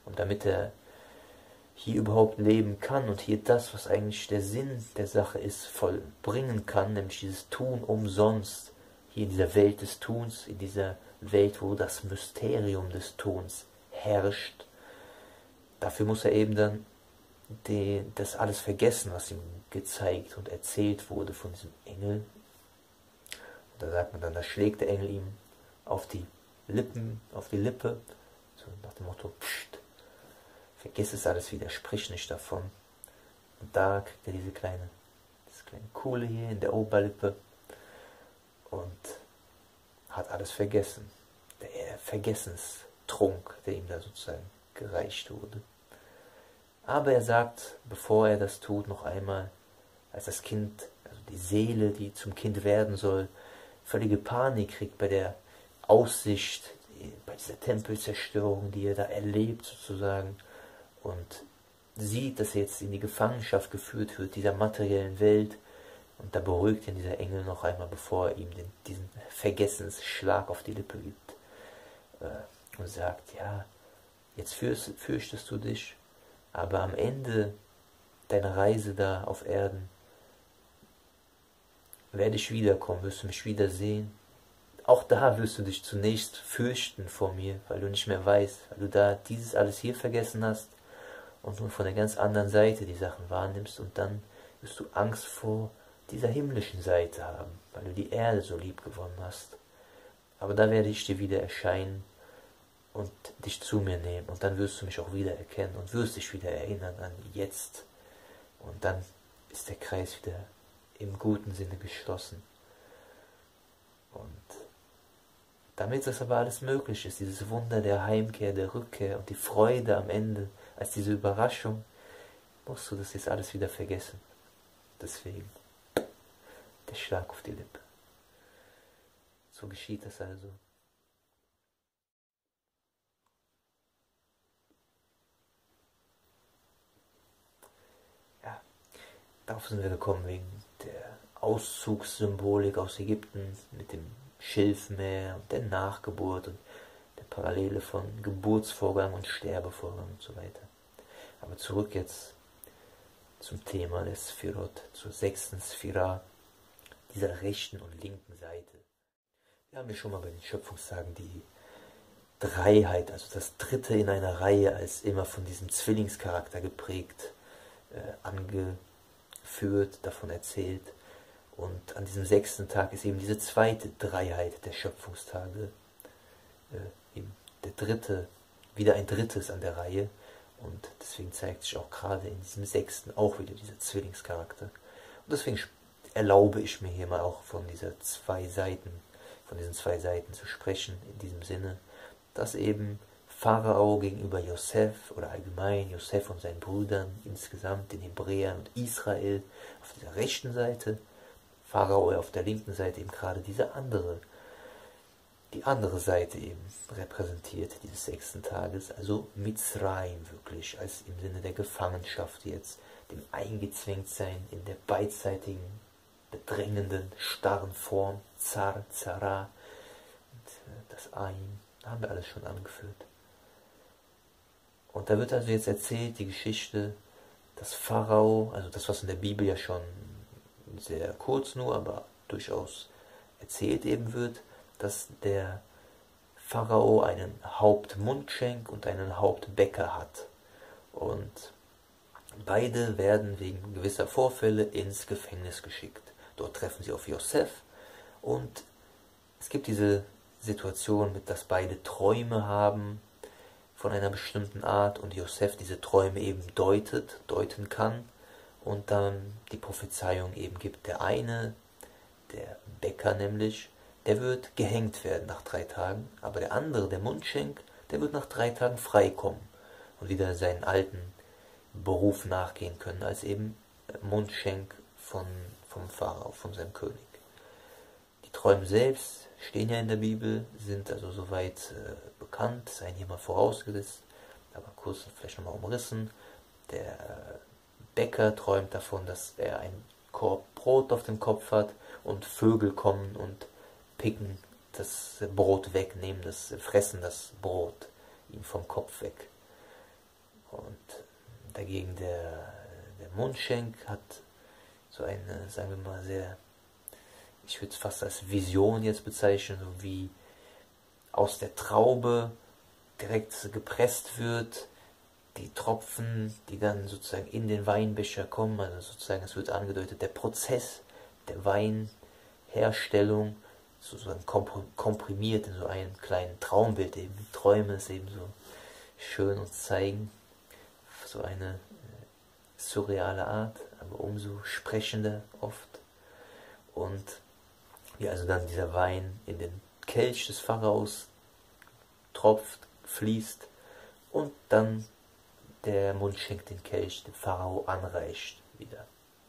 Und damit er hier überhaupt leben kann und hier das, was eigentlich der Sinn der Sache ist, vollbringen kann, nämlich dieses Tun umsonst, hier in dieser Welt des Tuns, in dieser Welt, wo das Mysterium des Tuns herrscht, dafür muss er eben dann die, das alles vergessen, was ihm gezeigt und erzählt wurde von diesem Engel. Und da sagt man dann, da schlägt der Engel ihm auf die Lippen, auf die Lippe, so nach dem Motto, pst, vergiss es alles wieder, sprich nicht davon. Und da kriegt er diese kleine, diese kleine Kuhle hier in der Oberlippe und hat alles vergessen. Der Vergessenstrunk, der ihm da sozusagen gereicht wurde. Aber er sagt, bevor er das tut, noch einmal, als das Kind, also die Seele, die zum Kind werden soll, völlige Panik kriegt bei der Aussicht, bei dieser Tempelzerstörung, die er da erlebt sozusagen, und sieht, dass er jetzt in die Gefangenschaft geführt wird, dieser materiellen Welt, und da beruhigt ihn dieser Engel noch einmal, bevor er ihm den, diesen Vergessensschlag auf die Lippe gibt, äh, und sagt, ja, jetzt fürst, fürchtest du dich, aber am Ende deiner Reise da auf Erden werde ich wiederkommen, wirst du mich wiedersehen. Auch da wirst du dich zunächst fürchten vor mir, weil du nicht mehr weißt, weil du da dieses alles hier vergessen hast und nun von der ganz anderen Seite die Sachen wahrnimmst, und dann wirst du Angst vor dieser himmlischen Seite haben, weil du die Erde so lieb gewonnen hast. Aber da werde ich dir wieder erscheinen und dich zu mir nehmen, und dann wirst du mich auch wieder erkennen und wirst dich wieder erinnern an jetzt, und dann ist der Kreis wieder im guten Sinne geschlossen. Und damit das aber alles möglich ist, dieses Wunder der Heimkehr, der Rückkehr und die Freude am Ende, als diese Überraschung, musst du das jetzt alles wieder vergessen. Deswegen der Schlag auf die Lippe. So geschieht das also. Ja, darauf sind wir gekommen wegen der Auszugssymbolik aus Ägypten mit dem Schilfmeer und der Nachgeburt und der Parallele von Geburtsvorgang und Sterbevorgang und so weiter. Aber zurück jetzt zum Thema des Sphirot, zur sechsten Sphira, dieser rechten und linken Seite. Wir haben ja schon mal bei den Schöpfungstagen die Dreiheit, also das Dritte in einer Reihe, als immer von diesem Zwillingscharakter geprägt, äh, angeführt, davon erzählt. Und an diesem sechsten Tag ist eben diese zweite Dreiheit der Schöpfungstage, äh, eben der dritte, wieder ein drittes an der Reihe. Und deswegen zeigt sich auch gerade in diesem sechsten auch wieder dieser Zwillingscharakter. Und deswegen erlaube ich mir hier mal auch von dieser zwei Seiten, von diesen zwei Seiten zu sprechen, in diesem Sinne, dass eben Pharao gegenüber Josef oder allgemein Josef und seinen Brüdern insgesamt, den Hebräern und Israel auf dieser rechten Seite, Pharao auf der linken Seite eben gerade diese andere, die andere Seite eben repräsentiert, dieses sechsten Tages, also Mitzrayim wirklich, als im Sinne der Gefangenschaft jetzt, dem Eingezwängtsein in der beidseitigen, bedrängenden, starren Form, Zar, Zara, und das Ain, haben wir alles schon angeführt. Und da wird also jetzt erzählt, die Geschichte, dass Pharao, also das, was in der Bibel ja schon sehr kurz nur, aber durchaus erzählt eben wird, dass der Pharao einen Hauptmundschenk und einen Hauptbäcker hat. Und beide werden wegen gewisser Vorfälle ins Gefängnis geschickt. Dort treffen sie auf Josef, und es gibt diese Situation, mit dass beide Träume haben von einer bestimmten Art und Josef diese Träume eben deutet, deuten kann und dann die Prophezeiung eben gibt. Der eine, der Bäcker nämlich, der wird gehängt werden nach drei Tagen, aber der andere, der Mundschenk, der wird nach drei Tagen freikommen und wieder seinen alten Beruf nachgehen können, als eben Mundschenk von, vom Pharao, von seinem König. Die Träume selbst stehen ja in der Bibel, sind also soweit äh, bekannt, seien hier mal vorausgesetzt, aber kurz vielleicht nochmal umrissen. Der äh, Bäcker träumt davon, dass er einen Korb Brot auf dem Kopf hat und Vögel kommen und picken das Brot weg, nehmen das, fressen das Brot ihm vom Kopf weg. Und dagegen der, der Mundschenk hat so eine, sagen wir mal, sehr, ich würde es fast als Vision jetzt bezeichnen, so wie aus der Traube direkt gepresst wird, die Tropfen, die dann sozusagen in den Weinbecher kommen, also sozusagen, es wird angedeutet, der Prozess der Weinherstellung, sozusagen komprimiert in so einem kleinen Traumbild, eben Träume es eben so schön uns zeigen, so eine äh, surreale Art, aber umso sprechender oft. Und wie also dann dieser Wein in den Kelch des Pharaos tropft, fließt und dann der Mundschenk den Kelch dem Pharao anreicht wieder.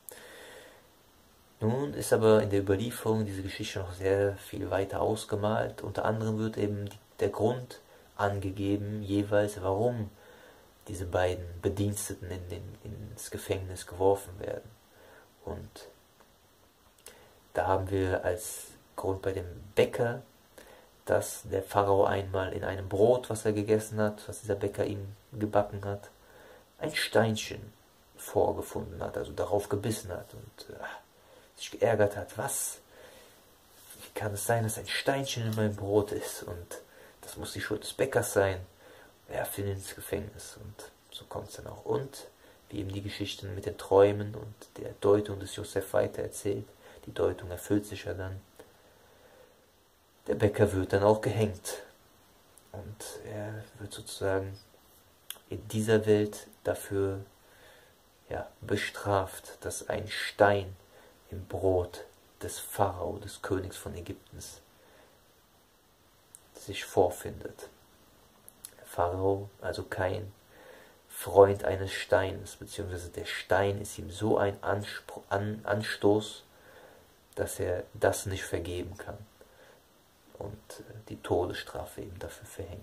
Nun ist aber in der Überlieferung diese Geschichte noch sehr viel weiter ausgemalt. Unter anderem wird eben der Grund angegeben, jeweils warum diese beiden Bediensteten in den, ins Gefängnis geworfen werden. Und da haben wir als Grund bei dem Bäcker, dass der Pharao einmal in einem Brot, was er gegessen hat, was dieser Bäcker ihm gebacken hat, ein Steinchen vorgefunden hat, also darauf gebissen hat und äh, sich geärgert hat. Was? Wie kann es sein, dass ein Steinchen in meinem Brot ist? Und das muss die Schuld des Bäckers sein. Er findet ins Gefängnis und so kommt es dann auch. Und wie eben die Geschichten mit den Träumen und der Deutung des Josef weiter erzählt, die Deutung erfüllt sich ja dann. Der Bäcker wird dann auch gehängt und er wird sozusagen in dieser Welt dafür ja, bestraft, dass ein Stein im Brot des Pharao, des Königs von Ägyptens, sich vorfindet. Der Pharao, also kein Freund eines Steines, beziehungsweise der Stein ist ihm so ein Anspr An Anstoß, dass er das nicht vergeben kann und die Todesstrafe eben dafür verhängt.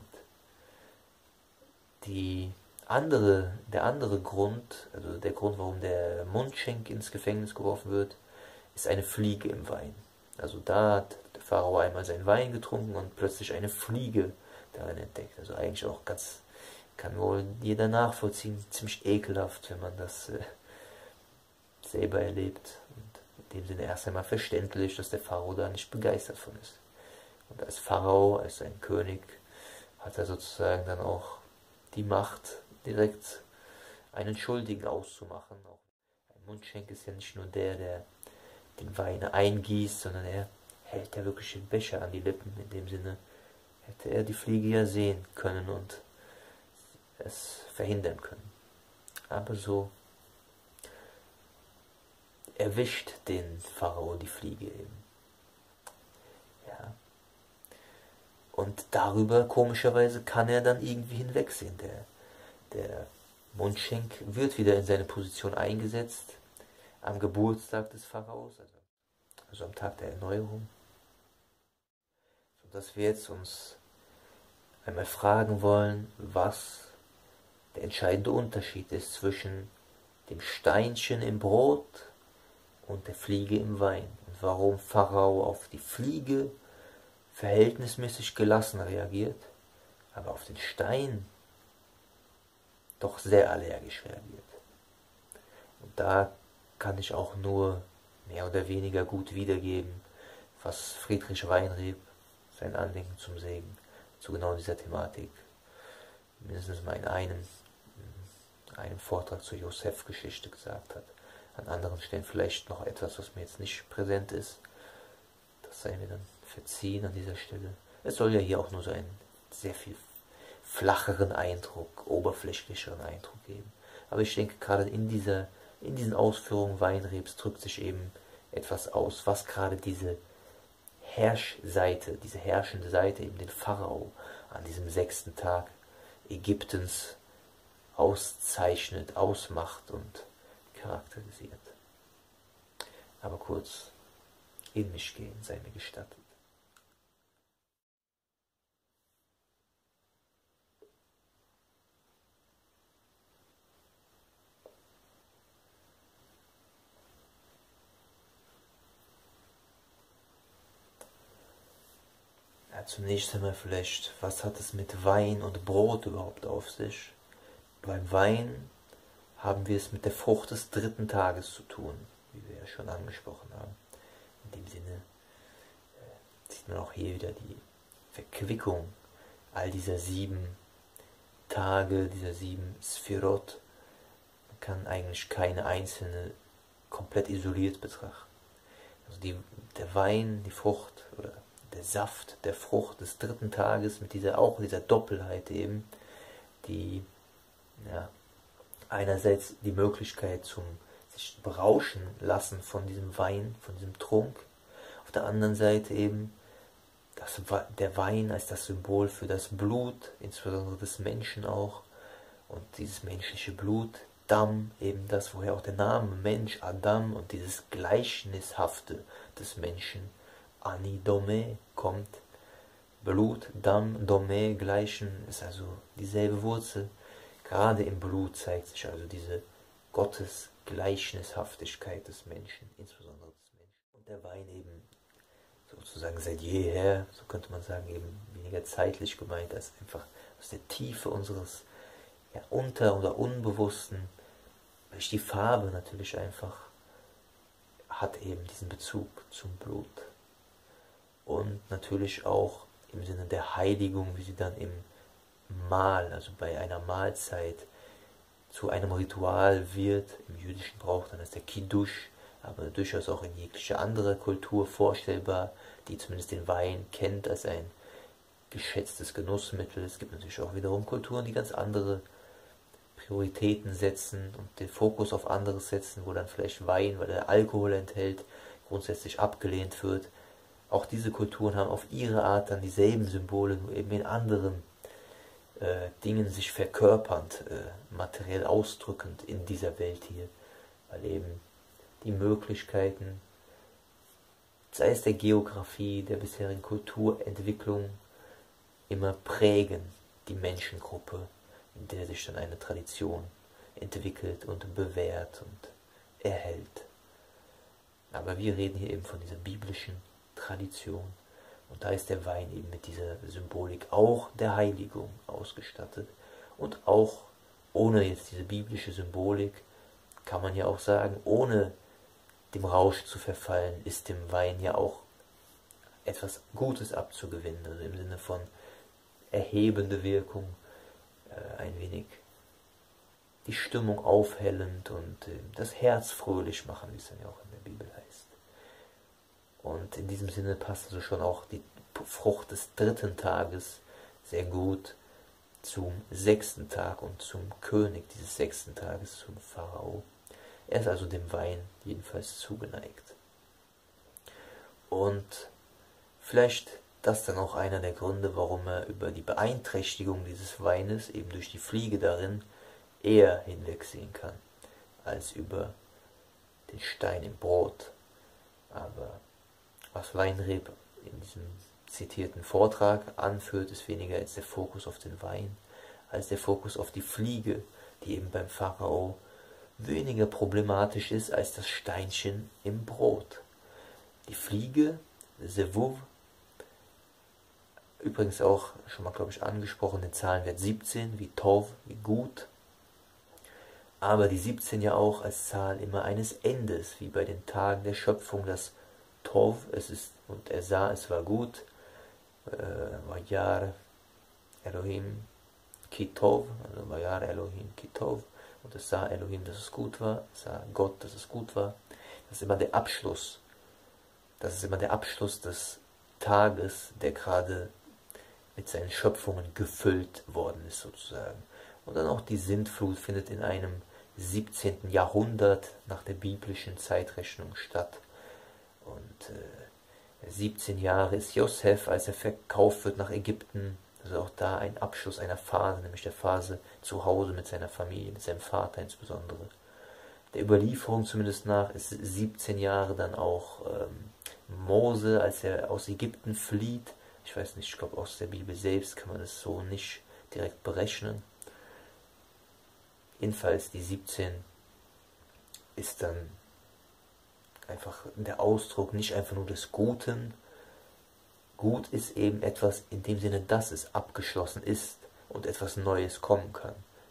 Die andere, der andere Grund, also der Grund, warum der Mundschenk ins Gefängnis geworfen wird, ist eine Fliege im Wein. Also da hat der Pharao einmal seinen Wein getrunken und plötzlich eine Fliege darin entdeckt. Also eigentlich auch ganz, kann wohl jeder nachvollziehen, ziemlich ekelhaft, wenn man das äh, selber erlebt. Und in dem Sinne erst einmal verständlich, dass der Pharao da nicht begeistert von ist. Und als Pharao, als ein König, hat er sozusagen dann auch die Macht, direkt einen Schuldigen auszumachen. Auch ein Mundschenk ist ja nicht nur der, der den Wein eingießt, sondern er hält ja wirklich den Becher an die Lippen. In dem Sinne hätte er die Fliege ja sehen können und es verhindern können. Aber so erwischt den Pharao die Fliege eben. Ja. Und darüber, komischerweise, kann er dann irgendwie hinwegsehen. Der, der Mundschenk wird wieder in seine Position eingesetzt, am Geburtstag des Pharaos, also, also am Tag der Erneuerung. Sodass wir jetzt uns einmal fragen wollen, was der entscheidende Unterschied ist zwischen dem Steinchen im Brot und der Fliege im Wein. Und warum Pharao auf die Fliege verhältnismäßig gelassen reagiert, aber auf den Stein doch sehr allergisch reagiert. Und da kann ich auch nur mehr oder weniger gut wiedergeben, was Friedrich Weinreb, sein Andenken zum Segen, zu genau dieser Thematik, mindestens mal in einem, in einem Vortrag zur Josef-Geschichte gesagt hat. An anderen Stellen vielleicht noch etwas, was mir jetzt nicht präsent ist. Das sei mir dann verziehen an dieser Stelle. Es soll ja hier auch nur so einen sehr viel flacheren Eindruck, oberflächlicheren Eindruck geben. Aber ich denke, gerade in dieser, in diesen Ausführungen Weinrebs drückt sich eben etwas aus, was gerade diese Herrschseite, diese herrschende Seite, eben den Pharao an diesem sechsten Tag Ägyptens auszeichnet, ausmacht und charakterisiert. Aber kurz in mich gehen, sei mir gestattet. Ja, zunächst einmal vielleicht, was hat es mit Wein und Brot überhaupt auf sich? beim Wein haben wir es mit der Frucht des dritten Tages zu tun, wie wir ja schon angesprochen haben. In dem Sinne äh, sieht man auch hier wieder die Verquickung all dieser sieben Tage, dieser sieben Sphirot. Man kann eigentlich keine einzelne komplett isoliert betrachten. Also die, der Wein, die Frucht oder der Saft der Frucht des dritten Tages mit dieser auch dieser Doppelheit eben, die ja, einerseits die Möglichkeit zum sich berauschen lassen von diesem Wein, von diesem Trunk, auf der anderen Seite eben das, der Wein als das Symbol für das Blut, insbesondere des Menschen auch, und dieses menschliche Blut, Dam, eben das, woher auch der Name Mensch, Adam, und dieses Gleichnishafte des Menschen, Ani Dome, kommt. Blut, Dam, Dome, Gleichen, ist also dieselbe Wurzel. Gerade im Blut zeigt sich also diese Gottesgleichnishaftigkeit des Menschen, insbesondere des Menschen. Und der Wein eben sozusagen seit jeher, so könnte man sagen, eben weniger zeitlich gemeint, als einfach aus der Tiefe unseres ja, Unter- oder Unbewussten, durch die Farbe natürlich einfach, hat eben diesen Bezug zum Blut. Und natürlich auch im Sinne der Heiligung, wie sie dann im Mahl, also bei einer Mahlzeit, zu einem Ritual wird, im jüdischen Brauch dann ist der Kiddush, aber durchaus auch in jeglicher anderer Kultur vorstellbar, die zumindest den Wein kennt als ein geschätztes Genussmittel. Es gibt natürlich auch wiederum Kulturen, die ganz andere Prioritäten setzen und den Fokus auf anderes setzen, wo dann vielleicht Wein, weil er Alkohol enthält, grundsätzlich abgelehnt wird. Auch diese Kulturen haben auf ihre Art dann dieselben Symbole, nur eben in anderen äh, Dingen sich verkörpernd, äh, materiell ausdrückend in dieser Welt hier, weil eben die Möglichkeiten, sei es der Geografie, der bisherigen Kulturentwicklung, immer prägen die Menschengruppe, in der sich dann eine Tradition entwickelt und bewährt und erhält. Aber wir reden hier eben von dieser biblischen Tradition. Und da ist der Wein eben mit dieser Symbolik auch der Heiligung ausgestattet. Und auch ohne jetzt diese biblische Symbolik, kann man ja auch sagen, ohne dem Rausch zu verfallen, ist dem Wein ja auch etwas Gutes abzugewinnen. Also im Sinne von erhebende Wirkung, äh, ein wenig die Stimmung aufhellend und äh, das Herz fröhlich machen, wie es dann ja auch in der Bibel heißt. Und in diesem Sinne passt also schon auch die Frucht des dritten Tages sehr gut zum sechsten Tag und zum König dieses sechsten Tages, zum Pharao. Er ist also dem Wein jedenfalls zugeneigt. Und vielleicht das dann auch einer der Gründe, warum er über die Beeinträchtigung dieses Weines, eben durch die Fliege darin, eher hinwegsehen kann, als über den Stein im Brot. Aber was Weinreb in diesem zitierten Vortrag anführt, ist weniger als der Fokus auf den Wein, als der Fokus auf die Fliege, die eben beim Pharao weniger problematisch ist als das Steinchen im Brot. Die Fliege, Sevuv, übrigens auch schon mal, glaube ich, angesprochen, den Zahlenwert siebzehn, wie Tov, wie gut, aber die siebzehn ja auch als Zahl immer eines Endes, wie bei den Tagen der Schöpfung, das Tov, es ist, und er sah, es war gut, Vajar Elohim Kitov, also Vajar Elohim Kitov, und es sah Elohim, dass es gut war, es sah Gott, dass es gut war. Das ist immer der Abschluss, das ist immer der Abschluss des Tages, der gerade mit seinen Schöpfungen gefüllt worden ist sozusagen. Und dann auch die Sintflut findet in einem siebzehnten Jahrhundert nach der biblischen Zeitrechnung statt. Und äh, siebzehn Jahre ist Josef, als er verkauft wird nach Ägypten. Also auch da ein Abschluss einer Phase, nämlich der Phase zu Hause mit seiner Familie, mit seinem Vater insbesondere. Der Überlieferung zumindest nach ist siebzehn Jahre dann auch ähm, Mose, als er aus Ägypten flieht. Ich weiß nicht, ich glaube aus der Bibel selbst kann man das so nicht direkt berechnen. Jedenfalls die siebzehn ist dann einfach der Ausdruck nicht einfach nur des Guten. Gut ist eben etwas in dem Sinne, dass es abgeschlossen ist und etwas Neues kommen kann.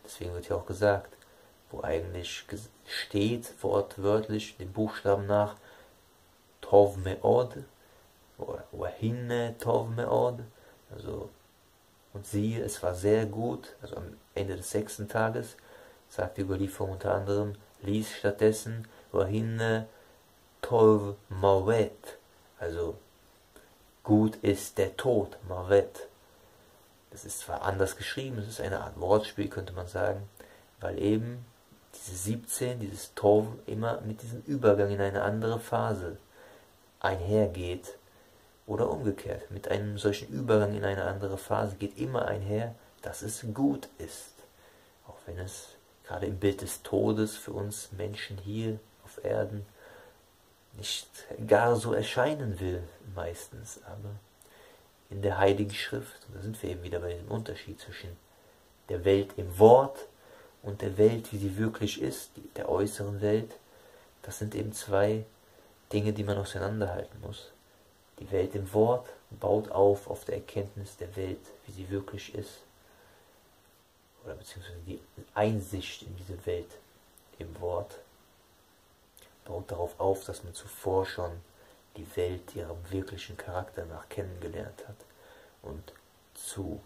Deswegen wird hier auch gesagt, wo eigentlich steht, wortwörtlich, den Buchstaben nach, Tov Meod, oder Wahinne Tov Meod, also, und siehe, es war sehr gut, also am Ende des sechsten Tages, sagt die Überlieferung unter anderem, ließ stattdessen Wahinne Tov Mawet, also gut ist der Tod, Mawet. Das ist zwar anders geschrieben, es ist eine Art Wortspiel, könnte man sagen, weil eben diese siebzehn, dieses Tov, immer mit diesem Übergang in eine andere Phase einhergeht. Oder umgekehrt, mit einem solchen Übergang in eine andere Phase geht immer einher, dass es gut ist. Auch wenn es gerade im Bild des Todes für uns Menschen hier auf Erden nicht gar so erscheinen will, meistens, aber in der Heiligen Schrift, und da sind wir eben wieder bei dem Unterschied zwischen der Welt im Wort und der Welt, wie sie wirklich ist, der äußeren Welt, das sind eben zwei Dinge, die man auseinanderhalten muss. Die Welt im Wort baut auf auf der Erkenntnis der Welt, wie sie wirklich ist, oder beziehungsweise die Einsicht in diese Welt im Wort baut darauf auf, dass man zuvor schon die Welt ihrem wirklichen Charakter nach kennengelernt hat und zu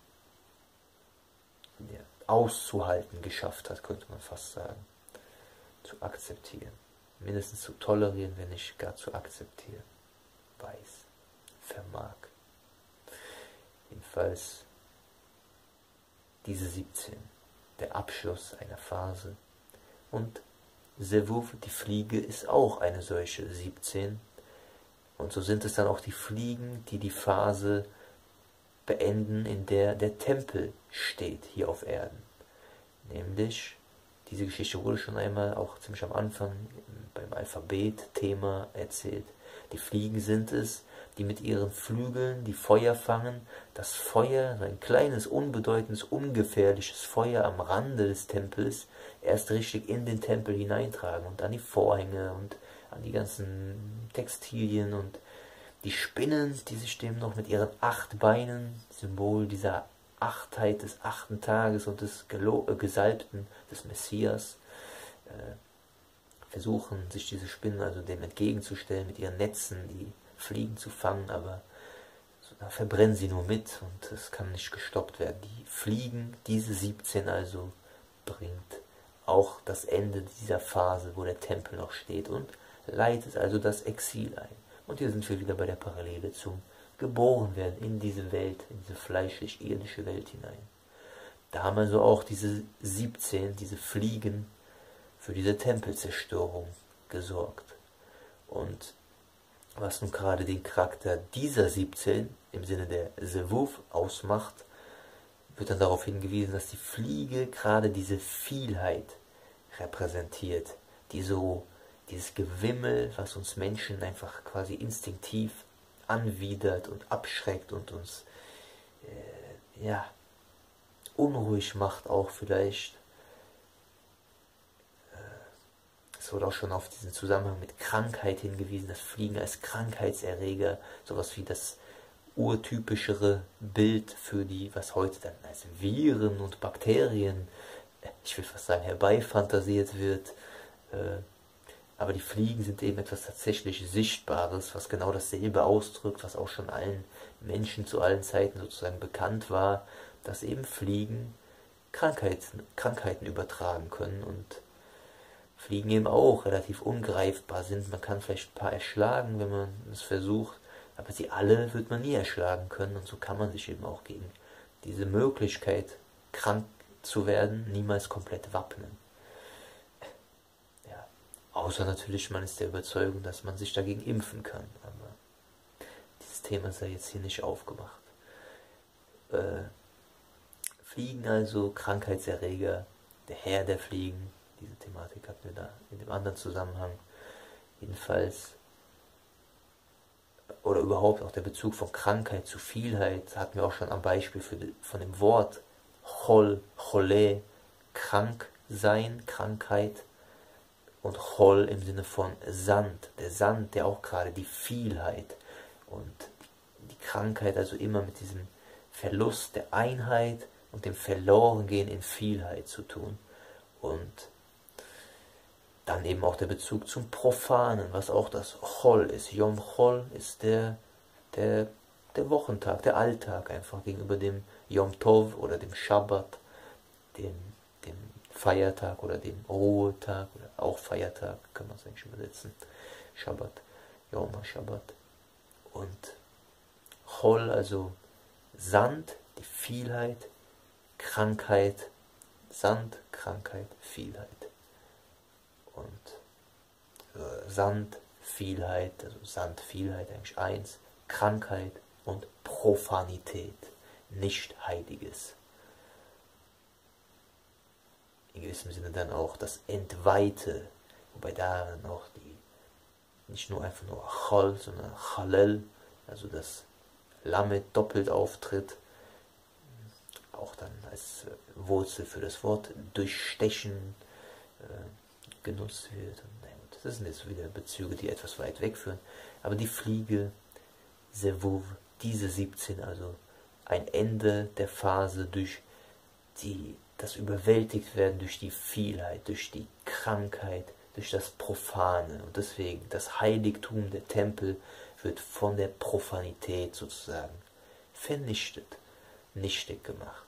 ja, auszuhalten geschafft hat, könnte man fast sagen, zu akzeptieren, mindestens zu tolerieren, wenn nicht gar zu akzeptieren, weiß, vermag. Jedenfalls diese siebzehn, der Abschluss einer Phase, und Zevuf, die Fliege, ist auch eine solche siebzehn. Und so sind es dann auch die Fliegen, die die Phase beenden, in der der Tempel steht, hier auf Erden. Nämlich, diese Geschichte wurde schon einmal auch ziemlich am Anfang beim Alphabet-Thema erzählt. Die Fliegen sind es, die mit ihren Flügeln die Feuer fangen, das Feuer, ein kleines, unbedeutendes, ungefährliches Feuer am Rande des Tempels, erst richtig in den Tempel hineintragen und an die Vorhänge und an die ganzen Textilien und die Spinnen, die sich dem noch mit ihren acht Beinen, Symbol dieser Achtheit des achten Tages und des äh, Gesalbten, des Messias, äh, versuchen, sich diese Spinnen also dem entgegenzustellen, mit ihren Netzen die Fliegen zu fangen, aber so, da verbrennen sie nur mit und es kann nicht gestoppt werden. Die Fliegen, diese siebzehn also, bringt auch das Ende dieser Phase, wo der Tempel noch steht, und leitet also das Exil ein. Und hier sind wir wieder bei der Parallele zum Geborenwerden in diese Welt, in diese fleischlich-irdische Welt hinein. Da haben also auch diese siebzehn, diese Fliegen, für diese Tempelzerstörung gesorgt. Und was nun gerade den Charakter dieser siebzehn im Sinne der Zevuf ausmacht, wird dann darauf hingewiesen, dass die Fliege gerade diese Vielheit repräsentiert, die so dieses Gewimmel, was uns Menschen einfach quasi instinktiv anwidert und abschreckt und uns äh, ja, unruhig macht auch vielleicht. Es wurde auch schon auf diesen Zusammenhang mit Krankheit hingewiesen, das Fliegen als Krankheitserreger, sowas wie das urtypischere Bild für die, was heute dann als Viren und Bakterien, ich will fast sagen, herbeifantasiert wird. Aber die Fliegen sind eben etwas tatsächlich Sichtbares, was genau dasselbe ausdrückt, was auch schon allen Menschen zu allen Zeiten sozusagen bekannt war, dass eben Fliegen Krankheiten, Krankheiten übertragen können und Fliegen eben auch relativ ungreifbar sind. Man kann vielleicht ein paar erschlagen, wenn man es versucht, aber sie alle wird man nie erschlagen können, und so kann man sich eben auch gegen diese Möglichkeit, krank zu werden, niemals komplett wappnen. Ja, außer natürlich, man ist der Überzeugung, dass man sich dagegen impfen kann, aber dieses Thema sei jetzt hier nicht aufgemacht. Äh, Fliegen also, Krankheitserreger, der Herr der Fliegen. Diese Thematik hatten wir da in dem anderen Zusammenhang. Jedenfalls, oder überhaupt auch der Bezug von Krankheit zu Vielheit, hatten wir auch schon am Beispiel für die, von dem Wort Chol, Chole, krank sein, Krankheit, und Chol im Sinne von Sand, der Sand, der auch gerade die Vielheit und die Krankheit, also immer mit diesem Verlust der Einheit und dem Verlorengehen in Vielheit zu tun. Und dann eben auch der Bezug zum Profanen, was auch das Chol ist. Yom Chol ist der, der, der Wochentag, der Alltag einfach gegenüber dem Yom Tov oder dem Schabbat, dem, dem Feiertag oder dem Ruhetag oder auch Feiertag, kann man es eigentlich übersetzen. Schabbat, Yom HaShabbat. Und Chol, also Sand, die Vielheit, Krankheit, Sand, Krankheit, Vielheit. Und äh, Sand, Vielheit, also Sand, Vielheit eigentlich eins, Krankheit und Profanität, nicht Heiliges. In gewissem Sinne dann auch das Entweihte, wobei da dann auch die, nicht nur einfach nur Chol, sondern Chalel, also das Lamed doppelt auftritt, auch dann als Wurzel für das Wort durchstechen äh, genutzt wird. Und das sind jetzt wieder Bezüge, die etwas weit wegführen. Aber die Fliege, Sevuv, diese siebzehn, also ein Ende der Phase durch die, das überwältigt werden durch die Vielheit, durch die Krankheit, durch das Profane. Und deswegen das Heiligtum, der Tempel, wird von der Profanität sozusagen vernichtet, nichtig gemacht.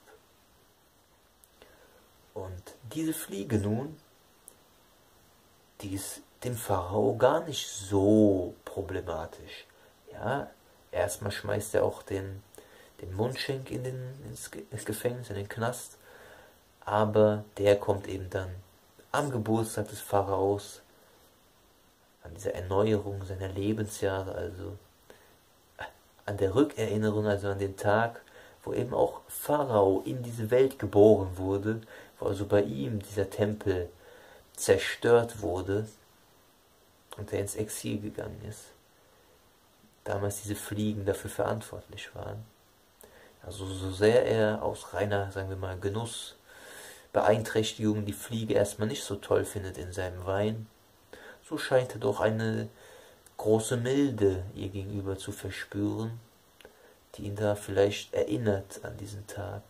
Und diese Fliege nun, die ist dem Pharao gar nicht so problematisch. Ja, erstmal schmeißt er auch den, den Mundschenk in den, ins, ins Gefängnis, in den Knast, aber der kommt eben dann am Geburtstag des Pharaos, an dieser Erneuerung seiner Lebensjahre, also an der Rückerinnerung, also an den Tag, wo eben auch Pharao in diese Welt geboren wurde, wo also bei ihm dieser Tempel zerstört wurde und er ins Exil gegangen ist. Damals diese Fliegen dafür verantwortlich waren. Also so sehr er aus reiner, sagen wir mal, Genuss, Beeinträchtigung die Fliege erstmal nicht so toll findet in seinem Wein, so scheint er doch eine große Milde ihr gegenüber zu verspüren, die ihn da vielleicht erinnert an diesen Tag,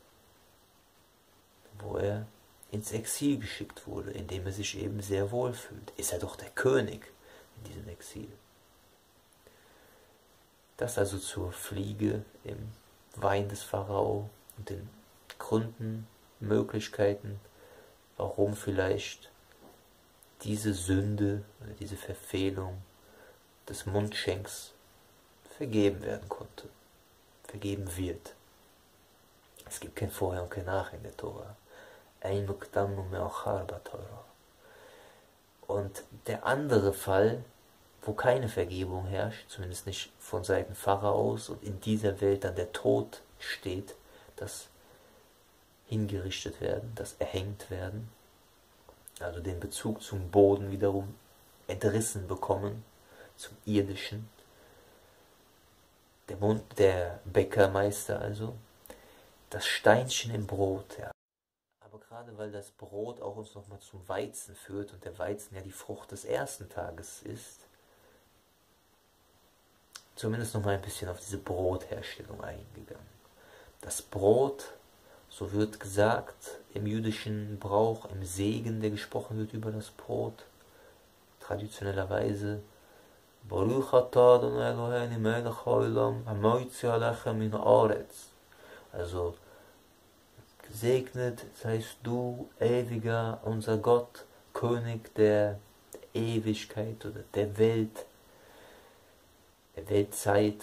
wo er ins Exil geschickt wurde, in dem er sich eben sehr wohl fühlt. Ist er doch der König in diesem Exil. Das also zur Fliege im Wein des Pharao und den Gründen, Möglichkeiten, warum vielleicht diese Sünde oder diese Verfehlung des Mundschenks vergeben werden konnte, vergeben wird. Es gibt kein Vorher und kein Nachher in der Tora. Und der andere Fall, wo keine Vergebung herrscht, zumindest nicht von Seiten Pharaos und in dieser Welt dann der Tod steht, das hingerichtet werden, das erhängt werden, also den Bezug zum Boden wiederum entrissen bekommen, zum Irdischen. Der, Mund, der Bäckermeister also, das Steinchen im Brot, ja. Aber gerade weil das Brot auch uns nochmal zum Weizen führt und der Weizen ja die Frucht des ersten Tages ist, zumindest nochmal ein bisschen auf diese Brotherstellung eingegangen. Das Brot, so wird gesagt im jüdischen Brauch, im Segen, der gesprochen wird über das Brot, traditionellerweise, also gesegnet seist du, ewiger, unser Gott, König der Ewigkeit oder der Welt, der Weltzeit,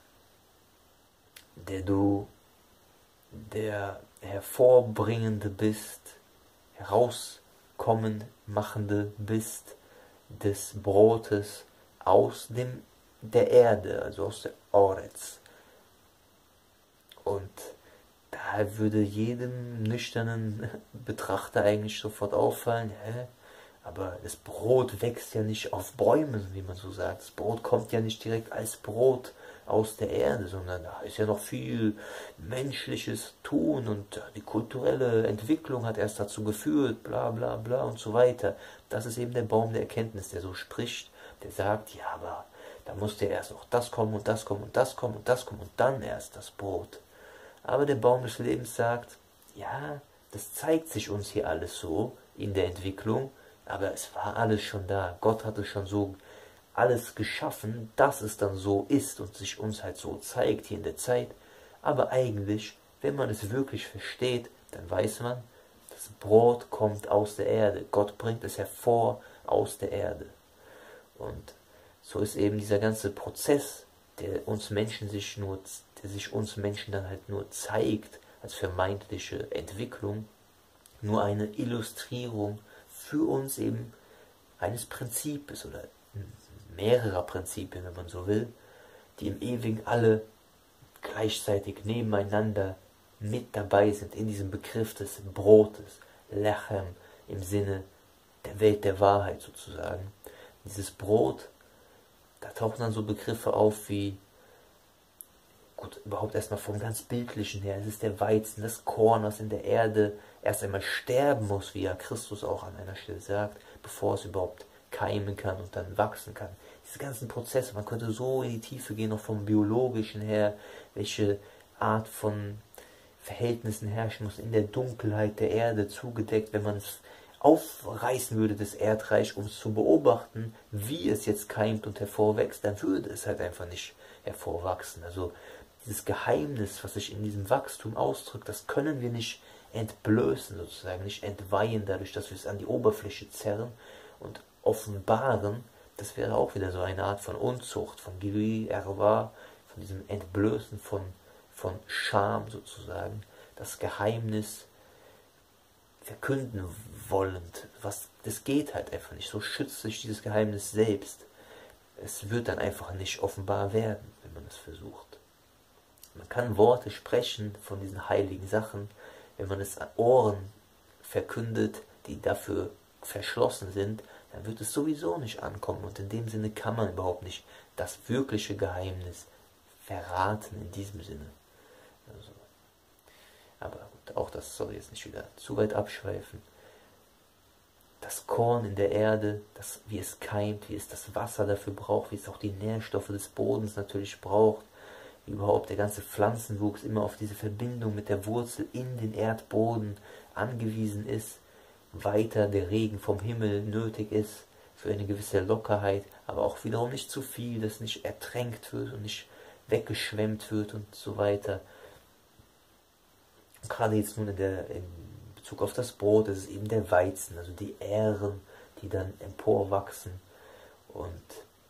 der du der Hervorbringende bist, herauskommen machende bist des Brotes aus dem, der Erde, also aus der Oretz. Und da würde jedem nüchternen Betrachter eigentlich sofort auffallen, hä? Aber das Brot wächst ja nicht auf Bäumen, wie man so sagt. Das Brot kommt ja nicht direkt als Brot aus der Erde, sondern da ist ja noch viel menschliches Tun und die kulturelle Entwicklung hat erst dazu geführt, bla bla bla und so weiter. Das ist eben der Baum der Erkenntnis, der so spricht, der sagt, ja, aber da musste erst noch das kommen und das kommen und das kommen und das kommen und dann erst das Brot. Aber der Baum des Lebens sagt, ja, das zeigt sich uns hier alles so in der Entwicklung, aber es war alles schon da. Gott hatte schon so alles geschaffen, dass es dann so ist und sich uns halt so zeigt hier in der Zeit. Aber eigentlich, wenn man es wirklich versteht, dann weiß man, das Brot kommt aus der Erde. Gott bringt es hervor aus der Erde. Und so ist eben dieser ganze Prozess, der uns Menschen sich nur, der sich uns Menschen dann halt nur zeigt, als vermeintliche Entwicklung, nur eine Illustrierung für uns eben eines Prinzips oder mehrerer Prinzipien, wenn man so will, die im Ewigen alle gleichzeitig nebeneinander mit dabei sind in diesem Begriff des Brotes, Lechem, im Sinne der Welt der Wahrheit sozusagen. Dieses Brot, da tauchen dann so Begriffe auf wie, gut, überhaupt erstmal vom ganz Bildlichen her, es ist der Weizen, das Korn, was in der Erde erst einmal sterben muss, wie ja Christus auch an einer Stelle sagt, bevor es überhaupt keimen kann und dann wachsen kann. Diese ganzen Prozesse, man könnte so in die Tiefe gehen, noch vom Biologischen her, welche Art von Verhältnissen herrschen muss in der Dunkelheit der Erde, zugedeckt, wenn man es aufreißen würde, das Erdreich, um es zu beobachten, wie es jetzt keimt und hervorwächst, dann würde es halt einfach nicht hervorwachsen. Also dieses Geheimnis, was sich in diesem Wachstum ausdrückt, das können wir nicht entblößen, sozusagen, nicht entweihen, dadurch, dass wir es an die Oberfläche zerren und offenbaren. Das wäre auch wieder so eine Art von Unzucht, von Gili Erwa, von diesem Entblößen von, von Scham sozusagen, das Geheimnis verkünden wollend. Was, das geht halt einfach nicht. So schützt sich dieses Geheimnis selbst. Es wird dann einfach nicht offenbar werden, wenn man es versucht. Man kann Worte sprechen von diesen heiligen Sachen, wenn man es an Ohren verkündet, die dafür verschlossen sind, dann wird es sowieso nicht ankommen. Und in dem Sinne kann man überhaupt nicht das wirkliche Geheimnis verraten in diesem Sinne. Also, aber gut, auch das soll jetzt nicht wieder zu weit abschweifen. Das Korn in der Erde, das, wie es keimt, wie es das Wasser dafür braucht, wie es auch die Nährstoffe des Bodens natürlich braucht, wie überhaupt der ganze Pflanzenwuchs immer auf diese Verbindung mit der Wurzel in den Erdboden angewiesen ist, weiter der Regen vom Himmel nötig ist für eine gewisse Lockerheit, aber auch wiederum nicht zu viel, dass nicht ertränkt wird und nicht weggeschwemmt wird und so weiter. Und gerade jetzt nun in, der, in Bezug auf das Brot, das ist eben der Weizen, also die Ähren, die dann emporwachsen. Und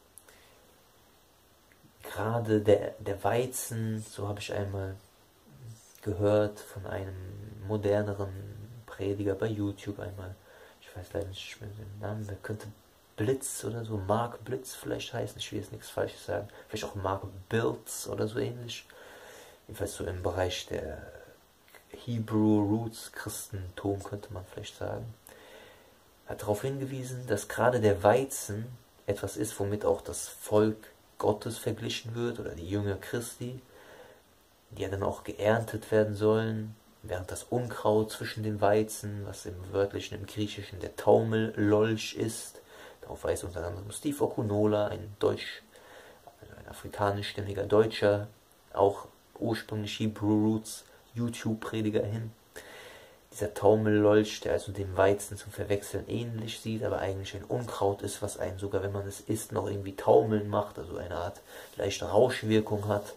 gerade der, der Weizen, so habe ich einmal gehört von einem moderneren Prediger bei YouTube einmal, ich weiß leider nicht mehr den Namen, der könnte Blitz oder so, Mark Blitz vielleicht heißen, ich will jetzt nichts Falsches sagen, vielleicht auch Mark Biltz oder so ähnlich, jedenfalls so im Bereich der Hebrew Roots Christentum könnte man vielleicht sagen, hat darauf hingewiesen, dass gerade der Weizen etwas ist, womit auch das Volk Gottes verglichen wird, oder die Jünger Christi, die ja dann auch geerntet werden sollen, während das Unkraut zwischen den Weizen, was im Wörtlichen, im Griechischen der Taumellolch ist, darauf weist unter anderem Steve Okunola, ein Deutsch, also ein afrikanischstämmiger Deutscher, auch ursprünglich Hebrew Roots YouTube-Prediger hin. Dieser Taumellolch, der also dem Weizen zum Verwechseln ähnlich sieht, aber eigentlich ein Unkraut ist, was einen sogar, wenn man es isst, noch irgendwie taumeln macht, also eine Art leichte Rauschwirkung hat.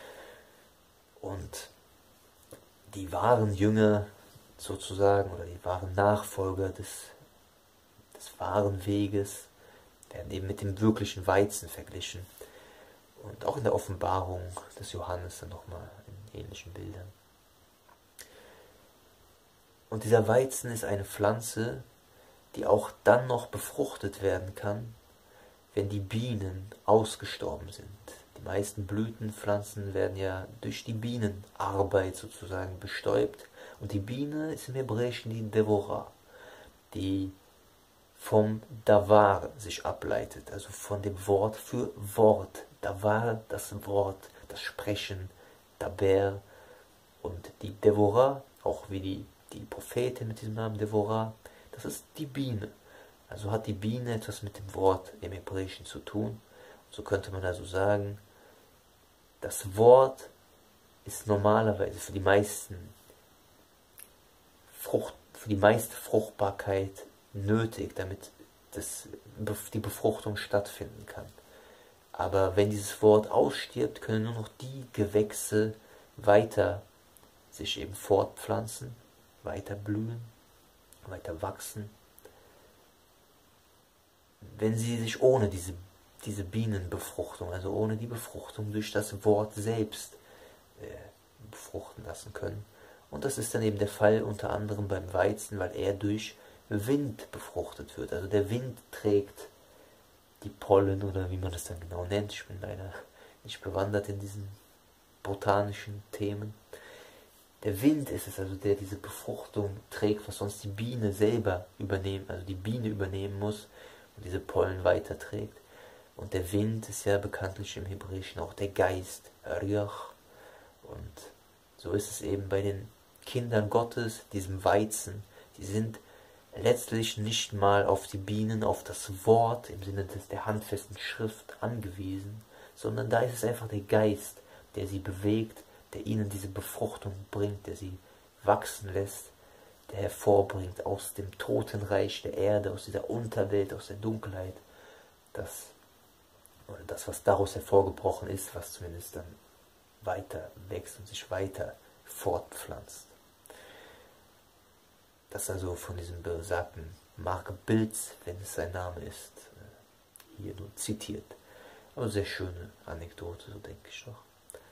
Und die wahren Jünger sozusagen, oder die wahren Nachfolger des, des wahren Weges, werden eben mit dem wirklichen Weizen verglichen. Und auch in der Offenbarung des Johannes dann nochmal in ähnlichen Bildern. Und dieser Weizen ist eine Pflanze, die auch dann noch befruchtet werden kann, wenn die Bienen ausgestorben sind. Die meisten Blütenpflanzen werden ja durch die Bienenarbeit sozusagen bestäubt. Und die Biene ist im Hebräischen die Devora, die vom Davar sich ableitet, also von dem Wort für Wort. Davar, das Wort, das Sprechen, Daber. Und die Devora, auch wie die, die Prophetin mit diesem Namen Devora, das ist die Biene. Also hat die Biene etwas mit dem Wort im Hebräischen zu tun. So könnte man also sagen, das Wort ist normalerweise für die meisten Frucht, für die meiste Fruchtbarkeit nötig, damit das, die Befruchtung stattfinden kann. Aber wenn dieses Wort ausstirbt, können nur noch die Gewächse weiter sich eben fortpflanzen, weiter blühen, weiter wachsen, wenn sie sich ohne diese, diese Bienenbefruchtung, also ohne die Befruchtung durch das Wort selbst äh, befruchten lassen können. Und das ist dann eben der Fall unter anderem beim Weizen, weil er durch Wind befruchtet wird. Also der Wind trägt die Pollen oder wie man das dann genau nennt. Ich bin leider nicht bewandert in diesen botanischen Themen. Der Wind ist es also, der diese Befruchtung trägt, was sonst die Biene selber übernehmen, also die Biene übernehmen muss und diese Pollen weiterträgt. Und der Wind ist ja bekanntlich im Hebräischen auch der Geist, Riach. Und so ist es eben bei den Kindern Gottes, diesem Weizen. Die sind letztlich nicht mal auf die Bienen, auf das Wort im Sinne des, der handfesten Schrift angewiesen, sondern da ist es einfach der Geist, der sie bewegt, der ihnen diese Befruchtung bringt, der sie wachsen lässt, der hervorbringt aus dem Totenreich der Erde, aus dieser Unterwelt, aus der Dunkelheit, das, oder das, was daraus hervorgebrochen ist, was zumindest dann weiter wächst und sich weiter fortpflanzt. Das also von diesem besagten Mark Biltz, wenn es sein Name ist, hier nur zitiert. Aber sehr schöne Anekdote, so denke ich doch.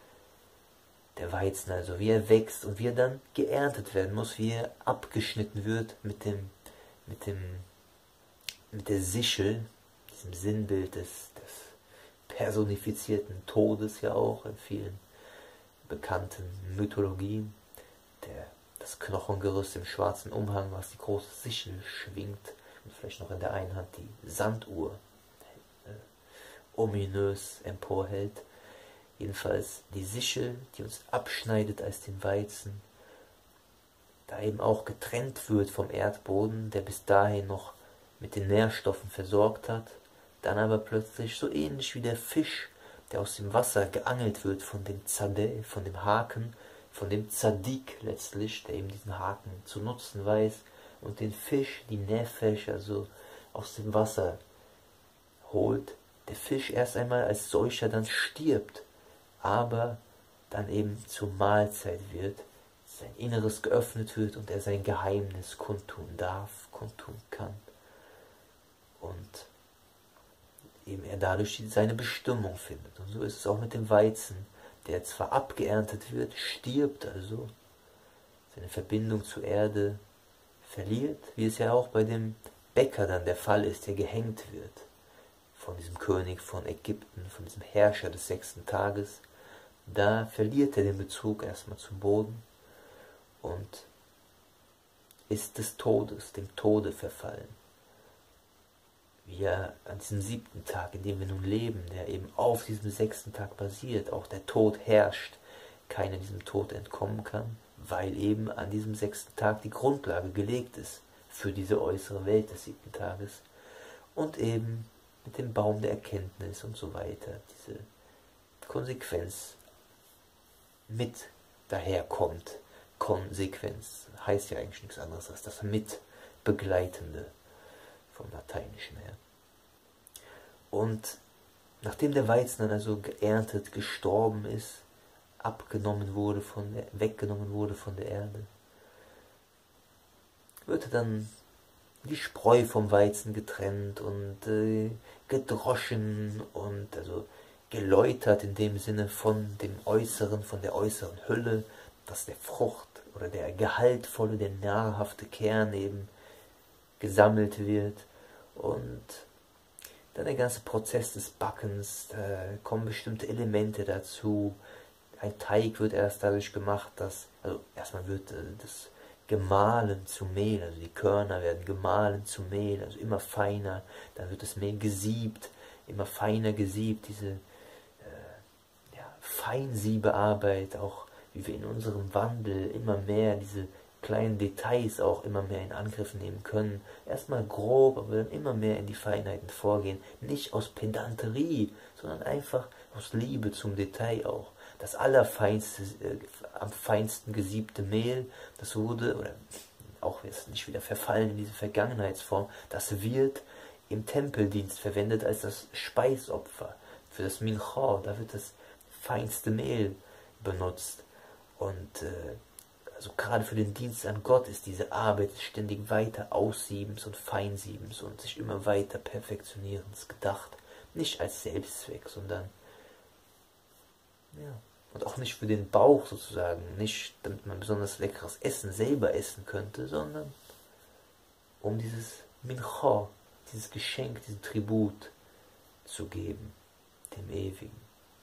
Der Weizen also, wie er wächst und wie er dann geerntet werden muss, wie er abgeschnitten wird mit dem, mit dem, mit der Sichel, diesem Sinnbild des, des personifizierten Todes ja auch in vielen bekannten Mythologien, der, das Knochengerüst im schwarzen Umhang, was die große Sichel schwingt und vielleicht noch in der einen Hand die Sanduhr äh, ominös emporhält. Jedenfalls die Sichel, die uns abschneidet als den Weizen, da eben auch getrennt wird vom Erdboden, der bis dahin noch mit den Nährstoffen versorgt hat, dann aber plötzlich so ähnlich wie der Fisch, der aus dem Wasser geangelt wird von dem Zadeh, von dem Haken, von dem Zadik letztlich, der eben diesen Haken zu nutzen weiß und den Fisch, die Nefesh, also aus dem Wasser holt, der Fisch erst einmal als solcher dann stirbt, aber dann eben zur Mahlzeit wird, sein Inneres geöffnet wird und er sein Geheimnis kundtun darf, kundtun kann. Und eben er dadurch seine Bestimmung findet. Und so ist es auch mit dem Weizen, der zwar abgeerntet wird, stirbt also, seine Verbindung zur Erde verliert, wie es ja auch bei dem Bäcker dann der Fall ist, der gehängt wird von diesem König von Ägypten, von diesem Herrscher des sechsten Tages. Da verliert er den Bezug erstmal zum Boden und ist des Todes, dem Tode verfallen. Wie er an diesem siebten Tag, in dem wir nun leben, der eben auf diesem sechsten Tag basiert, auch der Tod herrscht, keiner diesem Tod entkommen kann, weil eben an diesem sechsten Tag die Grundlage gelegt ist für diese äußere Welt des siebten Tages und eben mit dem Baum der Erkenntnis und so weiter, diese Konsequenz mit daherkommt. Konsequenz heißt ja eigentlich nichts anderes als das Mitbegleitende vom Lateinischen her. Und nachdem der Weizen dann also geerntet, gestorben ist, abgenommen wurde, von der, weggenommen wurde von der Erde, wird er dann die Spreu vom Weizen getrennt und äh, gedroschen und also geläutert in dem Sinne von dem Äußeren, von der äußeren Hülle, dass der Frucht oder der gehaltvolle, der nahrhafte Kern eben gesammelt wird und dann der ganze Prozess des Backens, da kommen bestimmte Elemente dazu. Ein Teig wird erst dadurch gemacht, dass, also erstmal wird äh, das gemahlen zu Mehl, also die Körner werden gemahlen zu Mehl, also immer feiner, dann wird das Mehl gesiebt, immer feiner gesiebt, diese äh, ja, Feinsiebearbeit, auch wie wir in unserem Wandel immer mehr diese kleinen Details auch immer mehr in Angriff nehmen können. Erstmal grob, aber dann immer mehr in die Feinheiten vorgehen. Nicht aus Pedanterie, sondern einfach aus Liebe zum Detail auch. Das allerfeinste, äh, am feinsten gesiebte Mehl, das wurde, oder auch jetzt nicht wieder verfallen in diese Vergangenheitsform, das wird im Tempeldienst verwendet als das Speisopfer für das Mincha. Da wird das feinste Mehl benutzt. Und äh, also gerade für den Dienst an Gott ist diese Arbeit des ständig weiter Aussiebens und Feinsiebens und sich immer weiter Perfektionierens gedacht. Nicht als Selbstzweck, sondern ja, und auch nicht für den Bauch sozusagen, nicht damit man besonders leckeres Essen selber essen könnte, sondern um dieses Mincha, dieses Geschenk, diesen Tribut zu geben, dem Ewigen.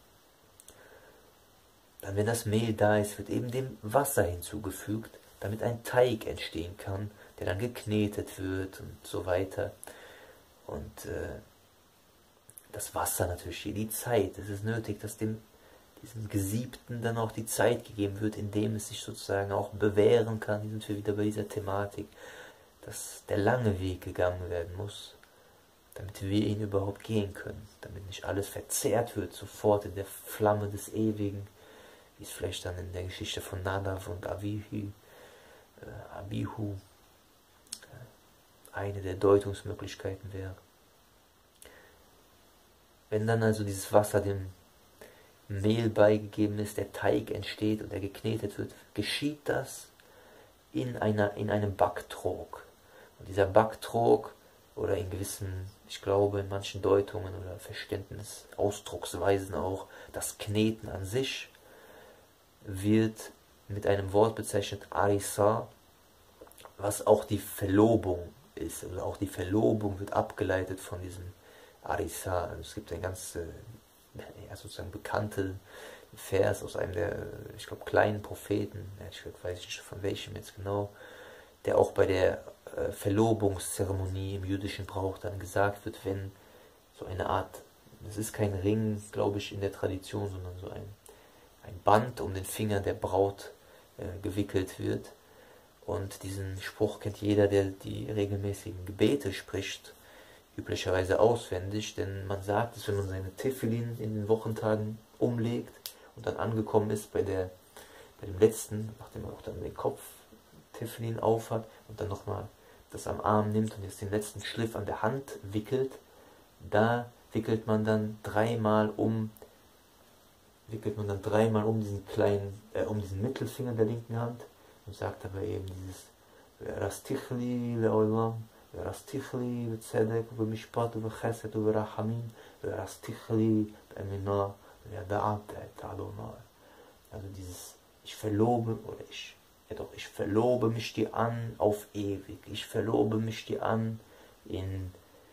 Dann, wenn das Mehl da ist, wird eben dem Wasser hinzugefügt, damit ein Teig entstehen kann, der dann geknetet wird und so weiter. Und äh, das Wasser natürlich hier, die Zeit. Es ist nötig, dass dem diesem Gesiebten dann auch die Zeit gegeben wird, indem es sich sozusagen auch bewähren kann. Hier sind wir wieder bei dieser Thematik, dass der lange Weg gegangen werden muss, damit wir ihn überhaupt gehen können, damit nicht alles verzehrt wird, sofort in der Flamme des Ewigen, wie es vielleicht dann in der Geschichte von Nadav und Abihu, äh, Abihu äh, eine der Deutungsmöglichkeiten wäre. Wenn dann also dieses Wasser dem Mehl beigegeben ist, der Teig entsteht und er geknetet wird, geschieht das in, einer, in einem Backtrog. Und dieser Backtrog, oder in gewissen, ich glaube, in manchen Deutungen oder Verständnis, Ausdrucksweisen auch, das Kneten an sich, wird mit einem Wort bezeichnet, Arisa, was auch die Verlobung ist. Also auch die Verlobung wird abgeleitet von diesem Arisa. Also es gibt ein ganz äh, ja, sozusagen bekannter Vers aus einem der, ich glaube, kleinen Propheten, ich weiß nicht von welchem jetzt genau, der auch bei der äh, Verlobungszeremonie im jüdischen Brauch dann gesagt wird, wenn so eine Art, es ist kein Ring, glaube ich, in der Tradition, sondern so ein, ein Band um den Finger der Braut äh, gewickelt wird. Und diesen Spruch kennt jeder, der die regelmäßigen Gebete spricht, üblicherweise auswendig, denn man sagt es, wenn man seine Tefillin in den Wochentagen umlegt und dann angekommen ist bei, der, bei dem letzten, nachdem man auch dann den Kopf Tefillin aufhat und dann nochmal das am Arm nimmt und jetzt den letzten Schliff an der Hand wickelt, da wickelt man dann dreimal um, wickelt man dann dreimal um diesen kleinen, äh, um diesen Mittelfinger der linken Hand und sagt aber eben dieses Rastichli le'olam, ורסתיך לי בצדק ובמשפט ובחסד וברחמים ורסתיך לי באמונה וידעת את אדוני. Also dieses, ich verlobe, oder ich, ja doch, ich verlobe mich dir an auf ewig, ich verlobe mich dir an in,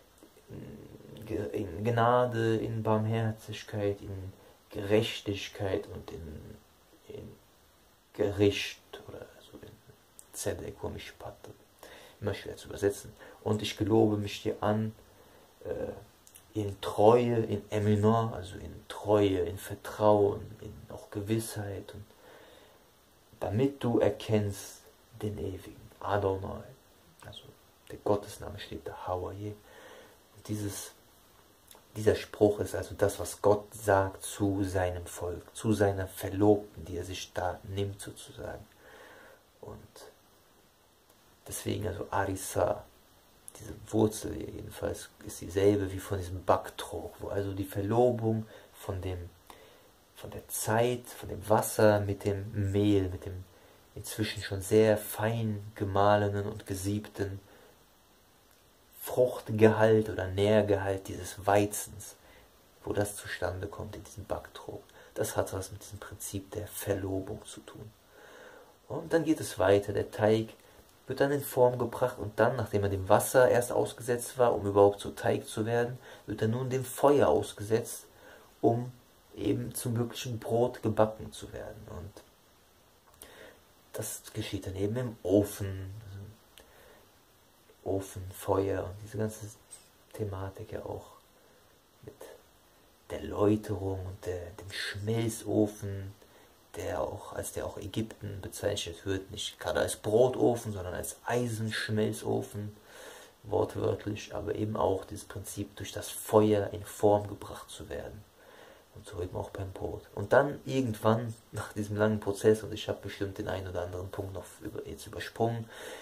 in, in Gnade, in Barmherzigkeit, in Gerechtigkeit und in, in Gericht, oder so in Zedek umishpat. Immer schwer zu übersetzen. Und ich gelobe mich dir an äh, in Treue, in Emunah, also in Treue, in Vertrauen, in auch Gewissheit, und damit du erkennst den Ewigen, Adonai, also der Gottesname steht da, Hawaii. Und dieses, dieser Spruch ist also das, was Gott sagt zu seinem Volk, zu seiner Verlobten, die er sich da nimmt sozusagen. Und deswegen also Arisa, diese Wurzel jedenfalls, ist dieselbe wie von diesem Backtrog, wo also die Verlobung von dem, von der Zeit, von dem Wasser mit dem Mehl, mit dem inzwischen schon sehr fein gemahlenen und gesiebten Fruchtgehalt oder Nährgehalt dieses Weizens, wo das zustande kommt in diesem Backtrog. Das hat was mit diesem Prinzip der Verlobung zu tun. Und dann geht es weiter, der Teig wird dann in Form gebracht und dann, nachdem er dem Wasser erst ausgesetzt war, um überhaupt zu Teig zu werden, wird er nun dem Feuer ausgesetzt, um eben zum wirklichen Brot gebacken zu werden. Und das geschieht dann eben im Ofen, also Ofen, Feuer und diese ganze Thematik ja auch mit der Läuterung und der, dem Schmelzofen, der auch, als der auch Ägypten bezeichnet wird, nicht gerade als Brotofen, sondern als Eisenschmelzofen, wortwörtlich, aber eben auch dieses Prinzip, durch das Feuer in Form gebracht zu werden. Und so eben auch beim Brot. Und dann irgendwann, nach diesem langen Prozess, und ich habe bestimmt den einen oder anderen Punkt noch über, jetzt übersprungen,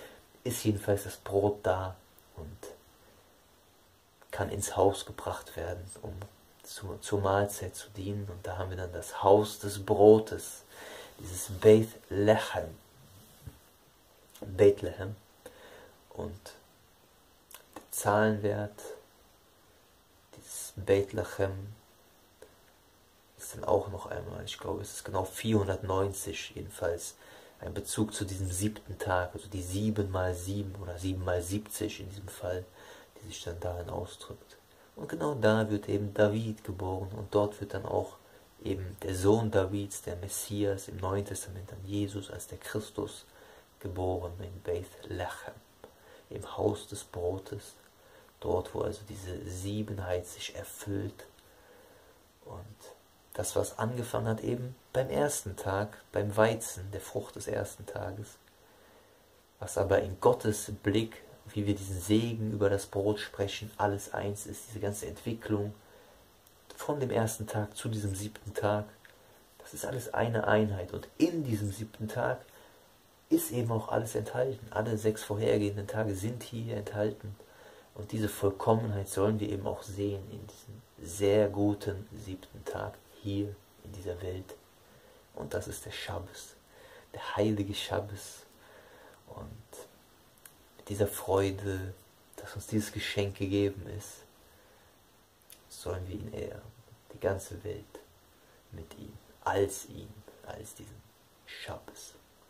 ist jedenfalls das Brot da und kann ins Haus gebracht werden, um zu, zur Mahlzeit zu dienen. Und da haben wir dann das Haus des Brotes, dieses Beit Lechem. Bethlehem. Und der Zahlenwert dieses Bethlehem ist dann auch noch einmal, ich glaube, es ist genau vierhundertneunzig jedenfalls, ein Bezug zu diesem siebten Tag, also die sieben mal sieben oder sieben mal siebzig in diesem Fall, die sich dann darin ausdrückt. Und genau da wird eben David geboren und dort wird dann auch eben der Sohn Davids, der Messias, im Neuen Testament dann Jesus als der Christus geboren in Beit Lechem, im Haus des Brotes, dort wo also diese Siebenheit sich erfüllt. Und das, was angefangen hat eben beim ersten Tag, beim Weizen, der Frucht des ersten Tages, was aber in Gottes Blick, wie wir diesen Segen über das Brot sprechen, alles eins ist, diese ganze Entwicklung von dem ersten Tag zu diesem siebten Tag, das ist alles eine Einheit. Und in diesem siebten Tag ist eben auch alles enthalten. Alle sechs vorhergehenden Tage sind hier enthalten. Und diese Vollkommenheit sollen wir eben auch sehen in diesem sehr guten siebten Tag hier in dieser Welt. Und das ist der Schabbes, der heilige Schabbes. Und mit dieser Freude, dass uns dieses Geschenk gegeben ist, sollen wir ihn ehren. Die ganze Welt mit ihm, als ihn, als diesen Schabbes.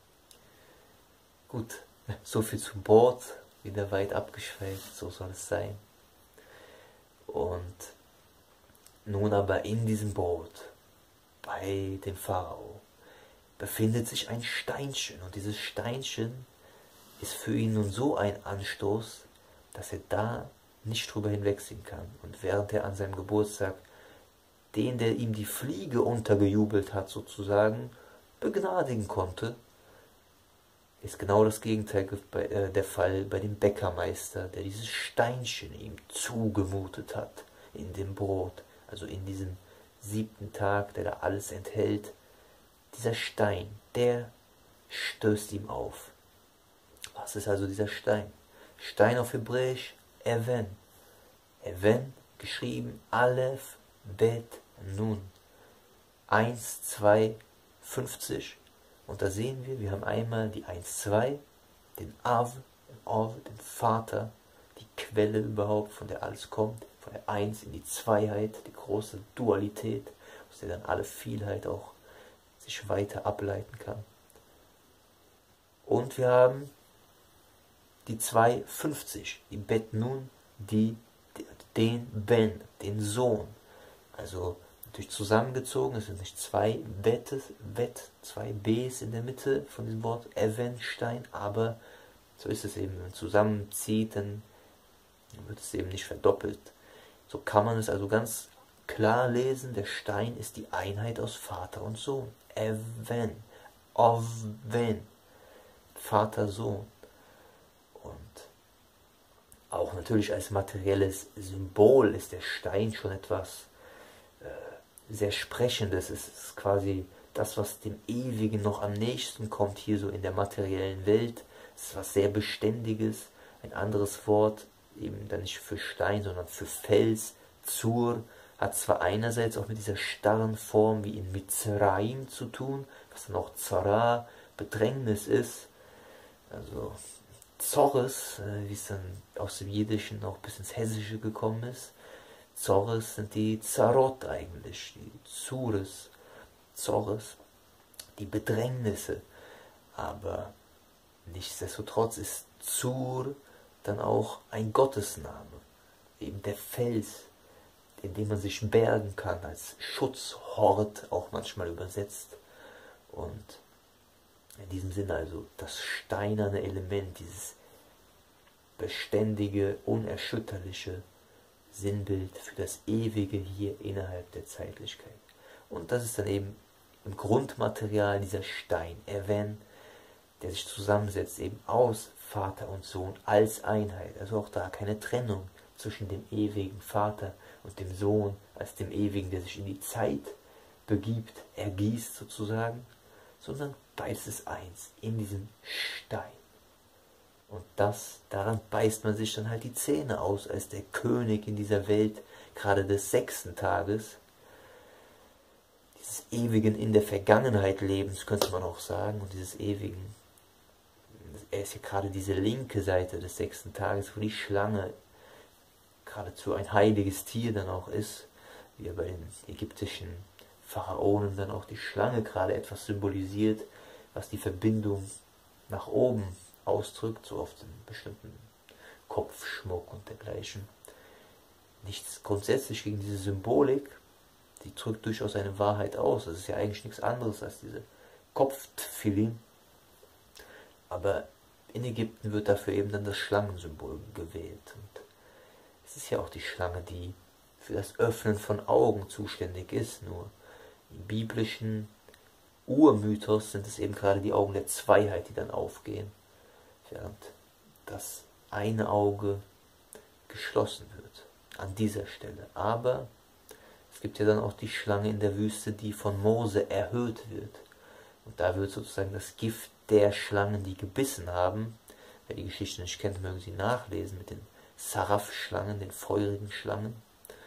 Gut, so viel zum Brot, wieder weit abgeschweift, so soll es sein. Und nun aber in diesem Brot, bei dem Pharao, befindet sich ein Steinchen. Und dieses Steinchen ist für ihn nun so ein Anstoß, dass er da nicht drüber hinwegsehen kann. Und während er an seinem Geburtstag den, der ihm die Fliege untergejubelt hat, sozusagen, begnadigen konnte, ist genau das Gegenteil bei, äh, der Fall bei dem Bäckermeister, der dieses Steinchen ihm zugemutet hat in dem Brot, also in diesem siebten Tag, der da alles enthält. Dieser Stein, der stößt ihm auf. Was ist also dieser Stein? Stein auf Hebräisch, Even. Even, geschrieben Aleph, Bet, Nun. eins, zwei, fünfzig. Und da sehen wir, wir haben einmal die eins, zwei, den Av, den Ov, den Vater, die Quelle überhaupt, von der alles kommt, von der eins in die Zweiheit, die große Dualität, aus der dann alle Vielheit auch sich weiter ableiten kann. Und wir haben die zwei, fünfzig, die Bet Nun, die, den Ben, den Sohn, also natürlich zusammengezogen, es sind nicht zwei Bettes, Bet, zwei Bs in der Mitte von diesem Wort, Evenstein, aber so ist es eben, wenn man zusammenzieht, dann wird es eben nicht verdoppelt. So kann man es also ganz klar lesen, der Stein ist die Einheit aus Vater und Sohn. Even, Oven, Vater, Sohn. Und auch natürlich als materielles Symbol ist der Stein schon etwas sehr Sprechendes. Es ist quasi das, was dem Ewigen noch am nächsten kommt, hier so in der materiellen Welt. Es ist was sehr Beständiges. Ein anderes Wort, eben dann nicht für Stein, sondern für Fels, Zur, hat zwar einerseits auch mit dieser starren Form wie in Mitzrayim zu tun, was dann auch Zara, Bedrängnis ist, also Zorres, wie es dann aus dem Jiddischen auch bis ins Hessische gekommen ist. Zorres sind die Zarot eigentlich, die Zures, Zorres, die Bedrängnisse. Aber nichtsdestotrotz ist Zur dann auch ein Gottesname, eben der Fels, in dem man sich bergen kann, als Schutzhort auch manchmal übersetzt. Und in diesem Sinne also das steinerne Element, dieses beständige, unerschütterliche Sinnbild für das Ewige hier innerhalb der Zeitlichkeit. Und das ist dann eben im Grundmaterial dieser Stein, Even, der sich zusammensetzt eben aus Vater und Sohn als Einheit. Also auch da keine Trennung zwischen dem ewigen Vater und dem Sohn als dem Ewigen, der sich in die Zeit begibt, ergießt sozusagen, sondern beides ist eins in diesem Stein. Und das, daran beißt man sich dann halt die Zähne aus, als der König in dieser Welt, gerade des sechsten Tages, dieses ewigen in der Vergangenheit Lebens, könnte man auch sagen, und dieses ewigen, er ist ja gerade diese linke Seite des sechsten Tages, wo die Schlange geradezu ein heiliges Tier dann auch ist, wie er bei den ägyptischen Pharaonen dann auch die Schlange gerade etwas symbolisiert, was die Verbindung nach oben ausdrückt, so auf den bestimmten Kopfschmuck und dergleichen. Nichts grundsätzlich gegen diese Symbolik, die drückt durchaus eine Wahrheit aus. Das ist ja eigentlich nichts anderes als diese Kopftfilin. Aber in Ägypten wird dafür eben dann das Schlangensymbol gewählt. Und es ist ja auch die Schlange, die für das Öffnen von Augen zuständig ist. Nur im biblischen Urmythos sind es eben gerade die Augen der Zweiheit, die dann aufgehen, während das eine Auge geschlossen wird an dieser Stelle. Aber es gibt ja dann auch die Schlange in der Wüste, die von Mose erhöht wird. Und da wird sozusagen das Gift der Schlangen, die gebissen haben, wer die Geschichte nicht kennt, mögen sie nachlesen, mit den Saraf-Schlangen, den feurigen Schlangen.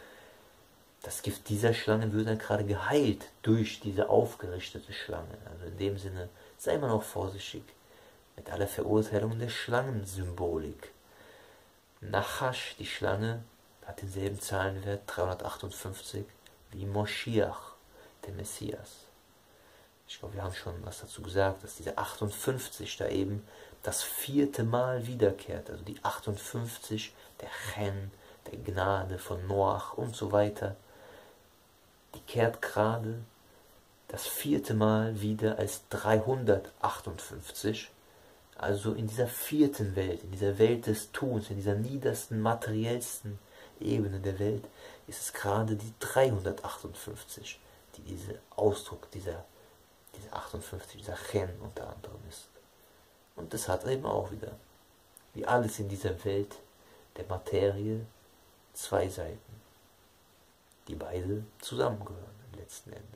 Das Gift dieser Schlange wird dann gerade geheilt durch diese aufgerichtete Schlange. Also in dem Sinne, sei man auch vorsichtig mit aller Verurteilung der Schlangensymbolik. Nachash, die Schlange, hat denselben Zahlenwert, dreihundertachtundfünfzig, wie Moschiach, der Messias. Ich glaube, wir haben schon was dazu gesagt, dass diese achtundfünfzig da eben das vierte Mal wiederkehrt. Also die achtundfünfzig, der Chen, der Gnade von Noach und so weiter. Die kehrt gerade das vierte Mal wieder als dreihundertachtundfünfzig. Also in dieser vierten Welt, in dieser Welt des Tuns, in dieser niedersten, materiellsten Ebene der Welt, ist es gerade die dreihundertachtundfünfzig, die dieser Ausdruck dieser, dieser achtundfünfzig, dieser Chen unter anderem ist. Und das hat eben auch wieder, wie alles in dieser Welt der Materie, zwei Seiten, die beide zusammengehören im letzten Endes.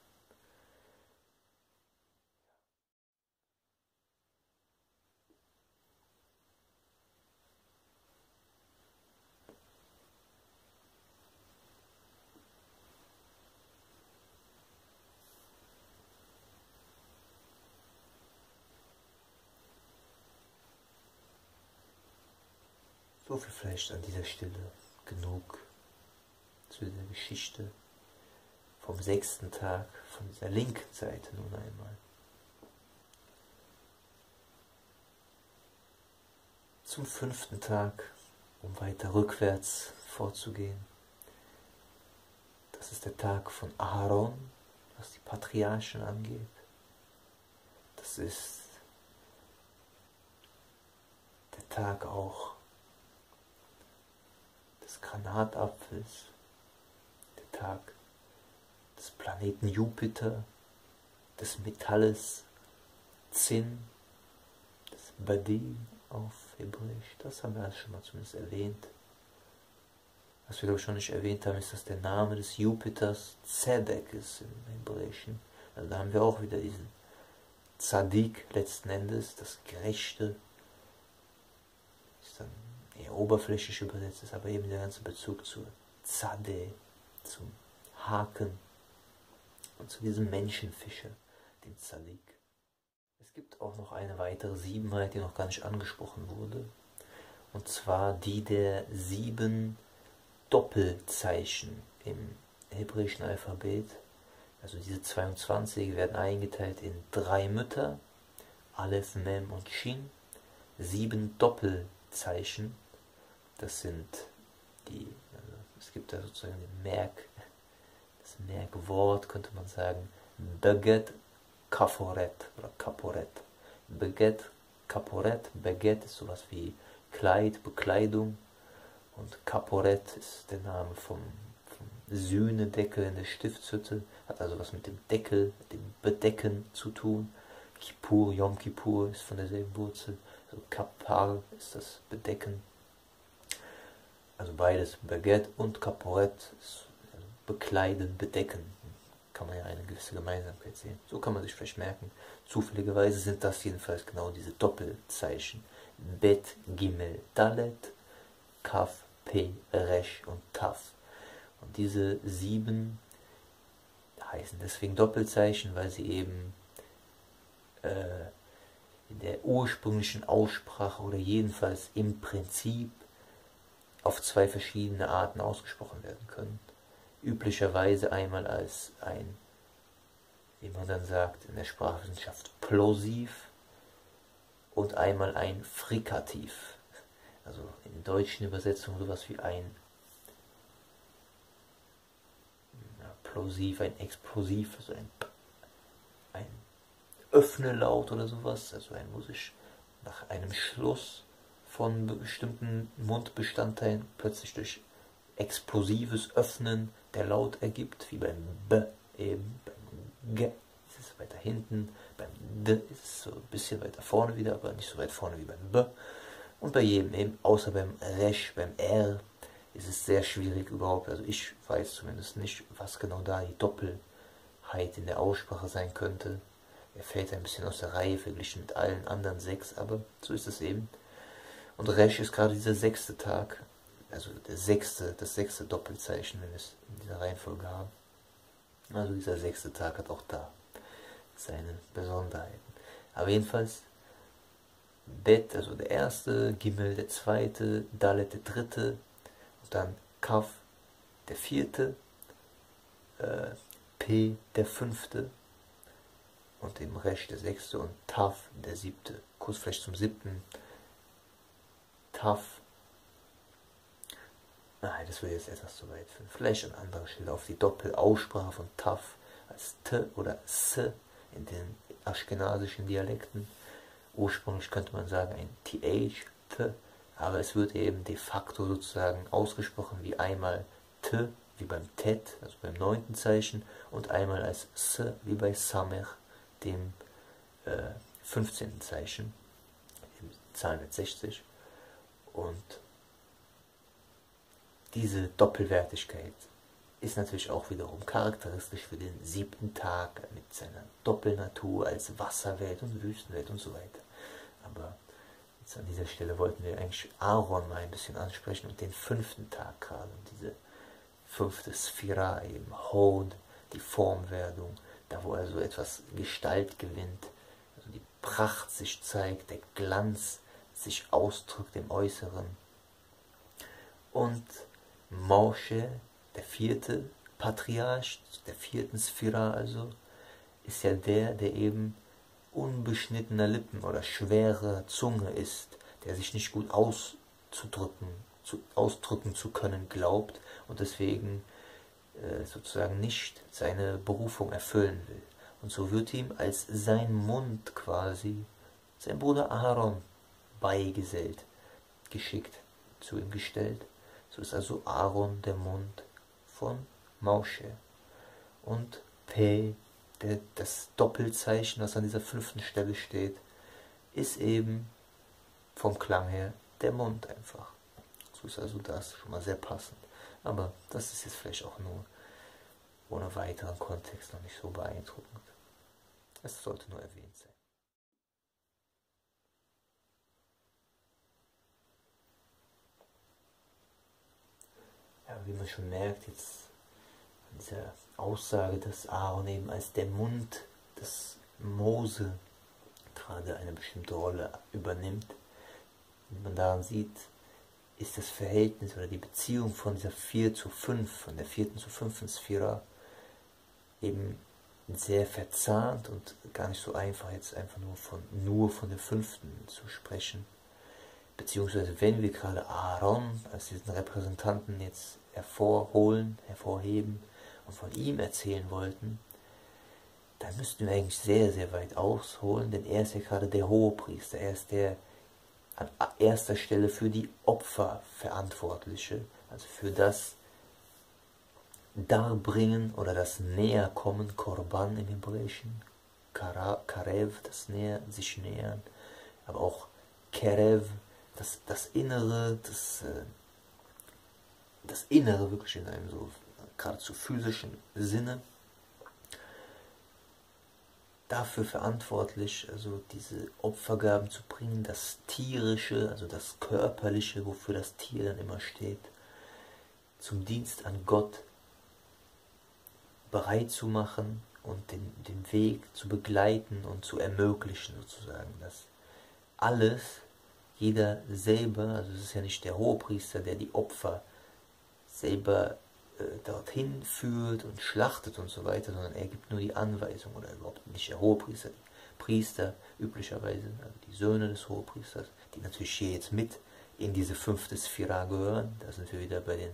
So viel vielleicht an dieser Stelle genug zu dieser Geschichte vom sechsten Tag, von dieser linken Seite nun einmal. Zum fünften Tag, um weiter rückwärts vorzugehen. Das ist der Tag von Aharon, was die Patriarchen angeht. Das ist der Tag auch des Granatapfels, der Tag des Planeten Jupiter, des Metalles Zinn, des Badin auf Hebräisch. Das haben wir alles schon mal zumindest erwähnt. Was wir glaube ich schon nicht erwähnt haben, ist, dass der Name des Jupiters Zedek ist im Hebräischen. Also da haben wir auch wieder diesen Zadik letzten Endes, das Gerechte, ist dann eher oberflächlich übersetzt, ist aber eben der ganze Bezug zu Zade, zum Haken und zu diesem Menschenfischer, dem Zadik. Es gibt auch noch eine weitere Siebenheit, die noch gar nicht angesprochen wurde, und zwar die der sieben Doppelzeichen im hebräischen Alphabet. Also diese zweiundzwanzig werden eingeteilt in drei Mütter, Aleph, Mem und Shin, sieben Doppelzeichen. Das sind die, also es gibt da sozusagen den Merk, das Merkwort könnte man sagen, Beget Kaporet oder Kaporet. Beget Kaporet, Beget ist sowas wie Kleid, Bekleidung, und Kaporet ist der Name vom, vom Sühnedeckel in der Stiftshütte, hat also was mit dem Deckel, mit dem Bedecken zu tun. Kippur, Yom Kippur ist von derselben Wurzel, also Kapar ist das Bedecken. Also beides, Beget und Kaporet, ist also bekleiden, bedecken. Kann man ja eine gewisse Gemeinsamkeit sehen. So kann man sich vielleicht merken. Zufälligerweise sind das jedenfalls genau diese Doppelzeichen, Bet, Gimel, Dalet, Kaf, Pe, Resh und Taf. Und diese sieben heißen deswegen Doppelzeichen, weil sie eben äh, in der ursprünglichen Aussprache oder jedenfalls im Prinzip auf zwei verschiedene Arten ausgesprochen werden können. Üblicherweise einmal als ein, wie man dann sagt in der Sprachwissenschaft, Plosiv und einmal ein Frikativ. Also in deutschen Übersetzungen sowas wie ein ja, Plosiv, ein Explosiv, also ein, ein Öffnelaut oder sowas, also ein musisch nach einem Schluss von bestimmten Mundbestandteilen plötzlich durch explosives Öffnen der Laut ergibt, wie beim B eben, beim G ist es weiter hinten, beim D ist es so ein bisschen weiter vorne wieder, aber nicht so weit vorne wie beim B. Und bei jedem eben, außer beim Resh, beim R, ist es sehr schwierig überhaupt, also ich weiß zumindest nicht, was genau da die Doppelheit in der Aussprache sein könnte. Er fällt ein bisschen aus der Reihe verglichen mit allen anderen sechs, aber so ist es eben. Und Resh ist gerade dieser sechste Tag, also der sechste, das sechste Doppelzeichen, wenn wir es in dieser Reihenfolge haben. Also dieser sechste Tag hat auch da seine Besonderheiten. Aber jedenfalls Bet, also der erste, Gimel der zweite, Dalet der dritte, und dann Kaf der vierte, äh, P der fünfte und im Resh der sechste und Taf der siebte. Kurz vielleicht zum siebten. Taf. Nein, das wird jetzt etwas zu weit führen. Vielleicht an anderer Stelle auf die Doppelaussprache von Taf als T oder S in den aschkenasischen Dialekten. Ursprünglich könnte man sagen ein T H, T, aber es wird eben de facto sozusagen ausgesprochen wie einmal T, wie beim Tet, also beim neunten Zeichen, und einmal als S, wie bei Samech, dem äh, fünfzehnten Zeichen, im zweihundertsechzig. Und diese Doppelwertigkeit ist natürlich auch wiederum charakteristisch für den siebten Tag mit seiner Doppelnatur als Wasserwelt und Wüstenwelt und so weiter. Aber jetzt an dieser Stelle wollten wir eigentlich Aaron mal ein bisschen ansprechen und den fünften Tag gerade. Und diese fünfte Sphira, eben Hod, die Formwerdung, da wo also etwas Gestalt gewinnt, also die Pracht sich zeigt, der Glanz sich ausdrückt im Äußeren. Und Moshe, der vierte Patriarch, der vierten Sphira also, ist ja der, der eben unbeschnittener Lippen oder schwerer Zunge ist, der sich nicht gut auszudrücken, zu, ausdrücken zu können glaubt und deswegen äh, sozusagen nicht seine Berufung erfüllen will. Und so wird ihm als sein Mund quasi sein Bruder Aaron beigesellt, geschickt, zu ihm gestellt. So ist also Aaron der Mund von Moshe. Und P, der, das Doppelzeichen, was an dieser fünften Stelle steht, ist eben vom Klang her der Mund einfach. So ist also das schon mal sehr passend. Aber das ist jetzt vielleicht auch nur ohne weiteren Kontext noch nicht so beeindruckend. Es sollte nur erwähnt sein. Ja, wie man schon merkt, jetzt an dieser Aussage, dass Aaron eben als der Mund des Mose gerade eine bestimmte Rolle übernimmt, wie man daran sieht, ist das Verhältnis oder die Beziehung von dieser vier zu fünf, von der vierten zu fünften Sphira, eben sehr verzahnt und gar nicht so einfach, jetzt einfach nur von, nur von der fünften zu sprechen. Beziehungsweise wenn wir gerade Aaron als diesen Repräsentanten jetzt hervorholen, hervorheben und von ihm erzählen wollten, dann müssten wir eigentlich sehr, sehr weit ausholen, denn er ist ja gerade der Hohepriester, er ist der an erster Stelle für die Opfer Verantwortliche, also für das Darbringen oder das Näherkommen, Korban im Hebräischen, Karev, das Näher, sich nähern, aber auch Kerev, das, das Innere, das, das Innere wirklich in einem so geradezu physischen Sinne. dafür verantwortlich, also diese Opfergaben zu bringen, das Tierische, also das Körperliche, wofür das Tier dann immer steht, zum Dienst an Gott bereit zu machen und den, den Weg zu begleiten und zu ermöglichen sozusagen, dass alles, jeder selber, also es ist ja nicht der Hohepriester, der die Opfer selber äh, dorthin führt und schlachtet und so weiter, sondern er gibt nur die Anweisung, oder überhaupt nicht der Hohepriester, die Priester üblicherweise, also die Söhne des Hohepriesters, die natürlich hier jetzt mit in diese fünfte Sphira gehören. Da sind wir wieder bei den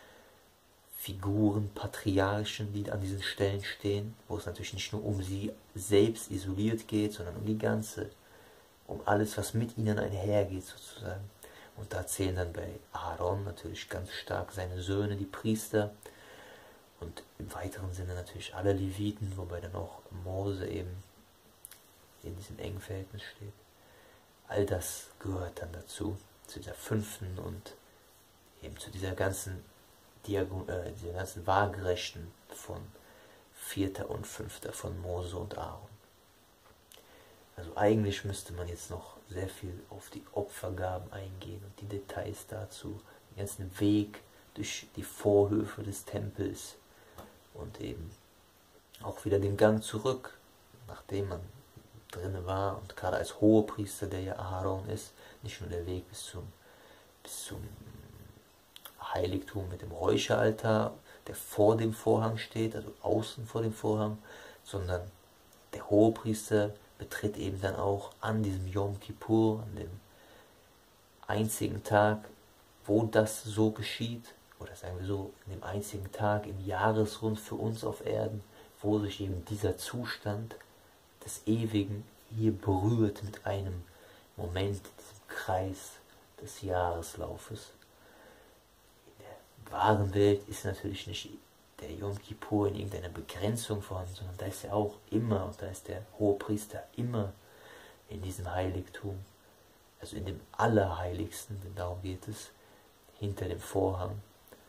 Figuren, Patriarchen, die an diesen Stellen stehen, wo es natürlich nicht nur um sie selbst isoliert geht, sondern um die ganze, um alles, was mit ihnen einhergeht sozusagen. Und da zählen dann bei Aaron natürlich ganz stark seine Söhne, die Priester, und im weiteren Sinne natürlich alle Leviten, wobei dann auch Mose eben in diesem engen Verhältnis steht. All das gehört dann dazu, zu dieser fünften und eben zu dieser ganzen Diagon äh, dieser ganzen Waagerechten von vierter und fünfter von Mose und Aaron. Also eigentlich müsste man jetzt noch sehr viel auf die Opfergaben eingehen und die Details dazu, den ganzen Weg durch die Vorhöfe des Tempels und eben auch wieder den Gang zurück, nachdem man drinne war, und gerade als Hohepriester, der ja Aaron ist, nicht nur der Weg bis zum, bis zum Heiligtum mit dem Räucheraltar, der vor dem Vorhang steht, also außen vor dem Vorhang, sondern der Hohepriester betritt eben dann auch an diesem Yom Kippur, an dem einzigen Tag, wo das so geschieht, oder sagen wir so, in dem einzigen Tag im Jahresrund für uns auf Erden, wo sich eben dieser Zustand des Ewigen hier berührt mit einem Moment, diesem Kreis des Jahreslaufes. In der wahren Welt ist natürlich nicht der Yom Kippur in irgendeiner Begrenzung vorhanden, sondern da ist er auch immer, und da ist der Hohepriester immer in diesem Heiligtum, also in dem Allerheiligsten, denn darum geht es, hinter dem Vorhang.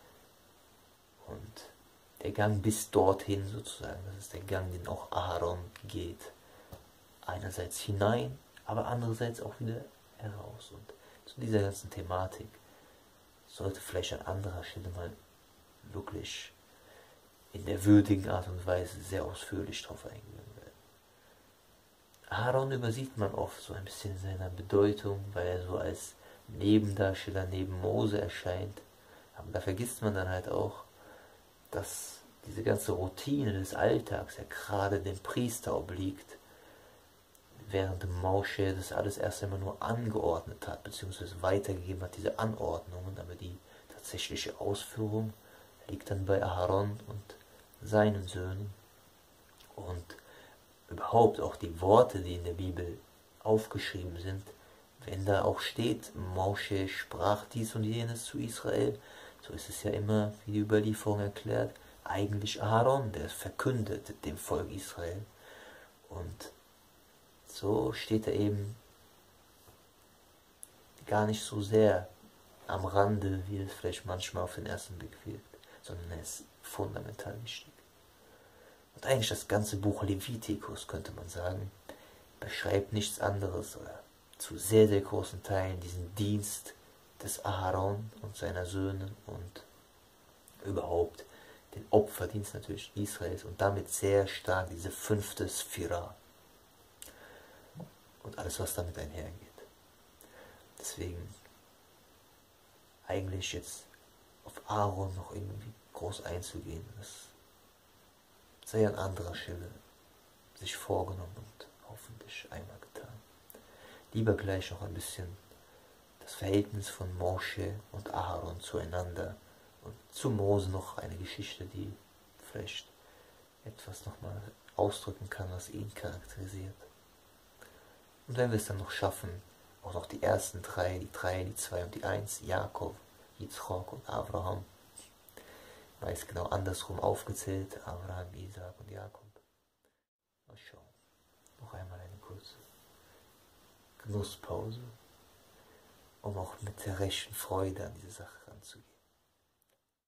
Und der Gang bis dorthin sozusagen, das ist der Gang, den auch Aaron geht. Einerseits hinein, aber andererseits auch wieder heraus. Und zu dieser ganzen Thematik sollte vielleicht an anderer Stelle mal wirklich in der würdigen Art und Weise sehr ausführlich drauf eingegangen werden. Aaron übersieht man oft so ein bisschen in seiner Bedeutung, weil er so als Nebendarsteller neben Mose erscheint. Aber da vergisst man dann halt auch, dass diese ganze Routine des Alltags ja gerade dem Priester obliegt, während Moshe das alles erst einmal nur angeordnet hat, beziehungsweise weitergegeben hat, diese Anordnungen, aber die tatsächliche Ausführung liegt dann bei Aaron und seinen Söhnen. Und überhaupt auch die Worte, die in der Bibel aufgeschrieben sind, wenn da auch steht, Moshe sprach dies und jenes zu Israel, so ist es ja immer, wie die Überlieferung erklärt, eigentlich Aaron, der es verkündet dem Volk Israel. Und so steht er eben gar nicht so sehr am Rande, wie es vielleicht manchmal auf den ersten Blick wirkt, sondern er ist fundamental wichtig. Und eigentlich das ganze Buch Levitikus, könnte man sagen, beschreibt nichts anderes oder zu sehr, sehr großen Teilen diesen Dienst des Aaron und seiner Söhne und überhaupt den Opferdienst natürlich Israels und damit sehr stark diese fünfte Sphira und alles, was damit einhergeht. Deswegen eigentlich jetzt auf Aaron noch irgendwie groß einzugehen, das sei an anderer Stelle sich vorgenommen und hoffentlich einmal getan. Lieber gleich noch ein bisschen das Verhältnis von Moshe und Aaron zueinander und zu Mose noch eine Geschichte, die vielleicht etwas nochmal ausdrücken kann, was ihn charakterisiert. Und wenn wir es dann noch schaffen, auch noch die ersten drei, die drei, die zwei und die eins, Jakob, Yitzchok und Abraham, meist genau andersrum aufgezählt, Abraham, Isaac und Jakob. Mal schauen. Noch einmal eine kurze Genusspause, um auch mit der rechten Freude an diese Sache ranzugehen.